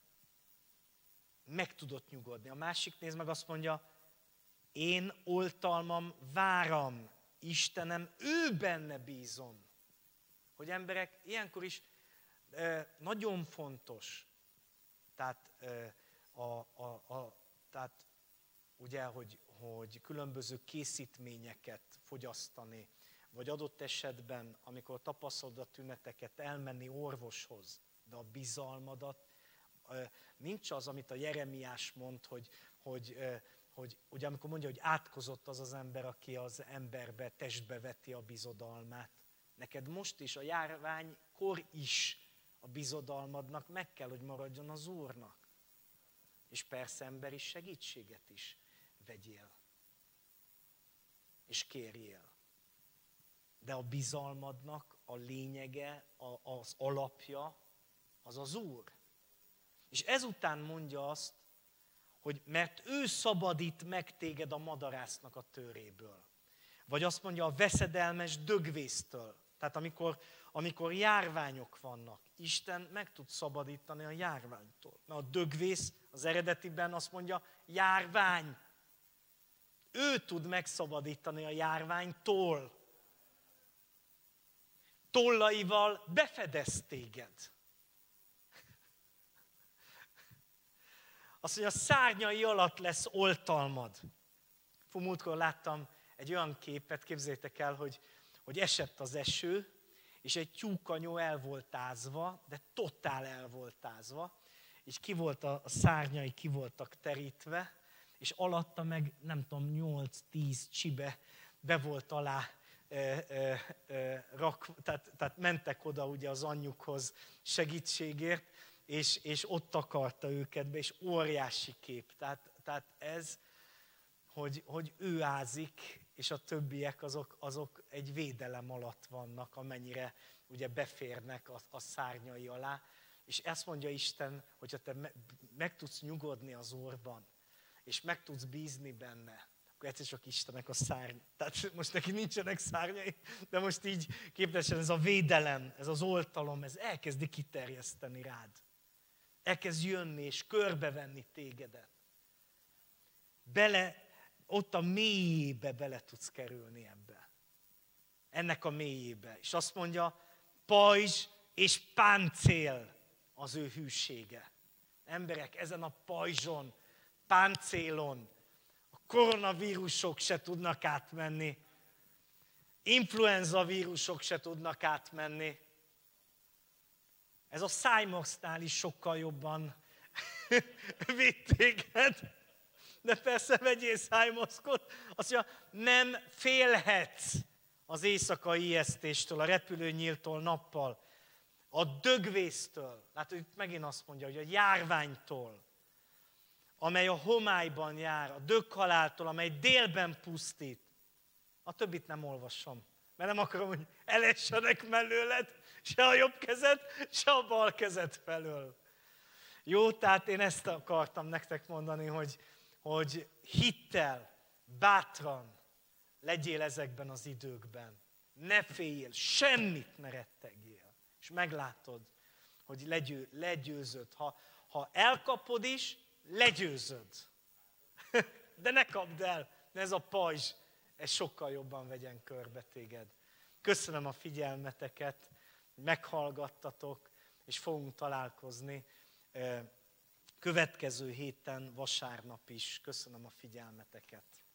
meg tudott nyugodni. A másik, nézd meg, azt mondja, én oltalmam váram, Istenem, ő benne bízom. Hogy emberek, ilyenkor is e, nagyon fontos, tehát, e, a, a, a, tehát ugye, hogy, hogy különböző készítményeket fogyasztani, vagy adott esetben, amikor tapasztalod a tüneteket, elmenni orvoshoz, de a bizalmadat, e, nincs az, amit a Jeremiás mond, hogy, hogy e, hogy ugye amikor mondja, hogy átkozott az az ember, aki az emberbe, testbe veti a bizodalmát. Neked most is, a járványkor is a bizodalmadnak meg kell, hogy maradjon az Úrnak. És persze emberi segítséget is vegyél. És kérjél. De a bizalmadnak a lényege, az alapja, az az Úr. És ezután mondja azt, hogy mert ő szabadít meg téged a madarásznak a töréből. Vagy azt mondja, a veszedelmes dögvésztől. Tehát amikor, amikor járványok vannak, Isten meg tud szabadítani a járványtól. Mert a dögvész az eredetiben azt mondja, járvány. Ő tud megszabadítani a járványtól. Tollaival befedez téged. Azt mondja, a szárnyai alatt lesz oltalmad. Fú, múltkor láttam egy olyan képet, képzeljétek el, hogy, hogy esett az eső, és egy tyúkanyó el volt ázva, de totál el volt ázva, és ki volt a, a szárnyai ki voltak terítve, és alatta meg nem tudom, nyolc-tíz csibe be volt alá e, e, e, rak, tehát, tehát mentek oda ugye az anyjukhoz segítségért, És, és ott akarta őket be, és óriási kép. Tehát, tehát ez, hogy, hogy ő ázik, és a többiek azok, azok egy védelem alatt vannak, amennyire ugye beférnek a, a szárnyai alá. És ezt mondja Isten, hogyha te me, meg tudsz nyugodni az Úrban, és meg tudsz bízni benne, akkor egyszer csak Istennek a szárny. Tehát most neki nincsenek szárnyai, de most így képzeljen, ez a védelem, ez az oltalom, ez elkezdi kiterjeszteni rád. Elkezd jönni és körbevenni tégedet. Bele, ott a mélyébe bele tudsz kerülni ebbe. Ennek a mélyébe. És azt mondja, pajzs és páncél az ő hűsége. Emberek, ezen a pajzson, páncélon a koronavírusok se tudnak átmenni. Influenza vírusok se tudnak átmenni. Ez a Cymox-nál is sokkal jobban vitt téged. De persze vegyél Cymox-ot, azt mondja, nem félhetsz az éjszakai ijesztéstől, a repülőnyíltól nappal, a dögvésztől, látod, itt megint azt mondja, hogy a járványtól, amely a homályban jár, a döghaláltól, amely délben pusztít. A többit nem olvasom, mert nem akarom, hogy elessenek mellőled, se a jobb kezed, se a bal kezed felől. Jó, tehát én ezt akartam nektek mondani, hogy, hogy hittel, bátran legyél ezekben az időkben. Ne féljél, semmit ne rettegjél. És meglátod, hogy legyő, legyőzöd. Ha, ha elkapod is, legyőzöd. De ne kapd el, de ez a pajzs, ez sokkal jobban vegyen körbe téged. Köszönöm a figyelmeteket, hogy meghallgattatok, és fogunk találkozni következő héten, vasárnap is. Köszönöm a figyelmeteket.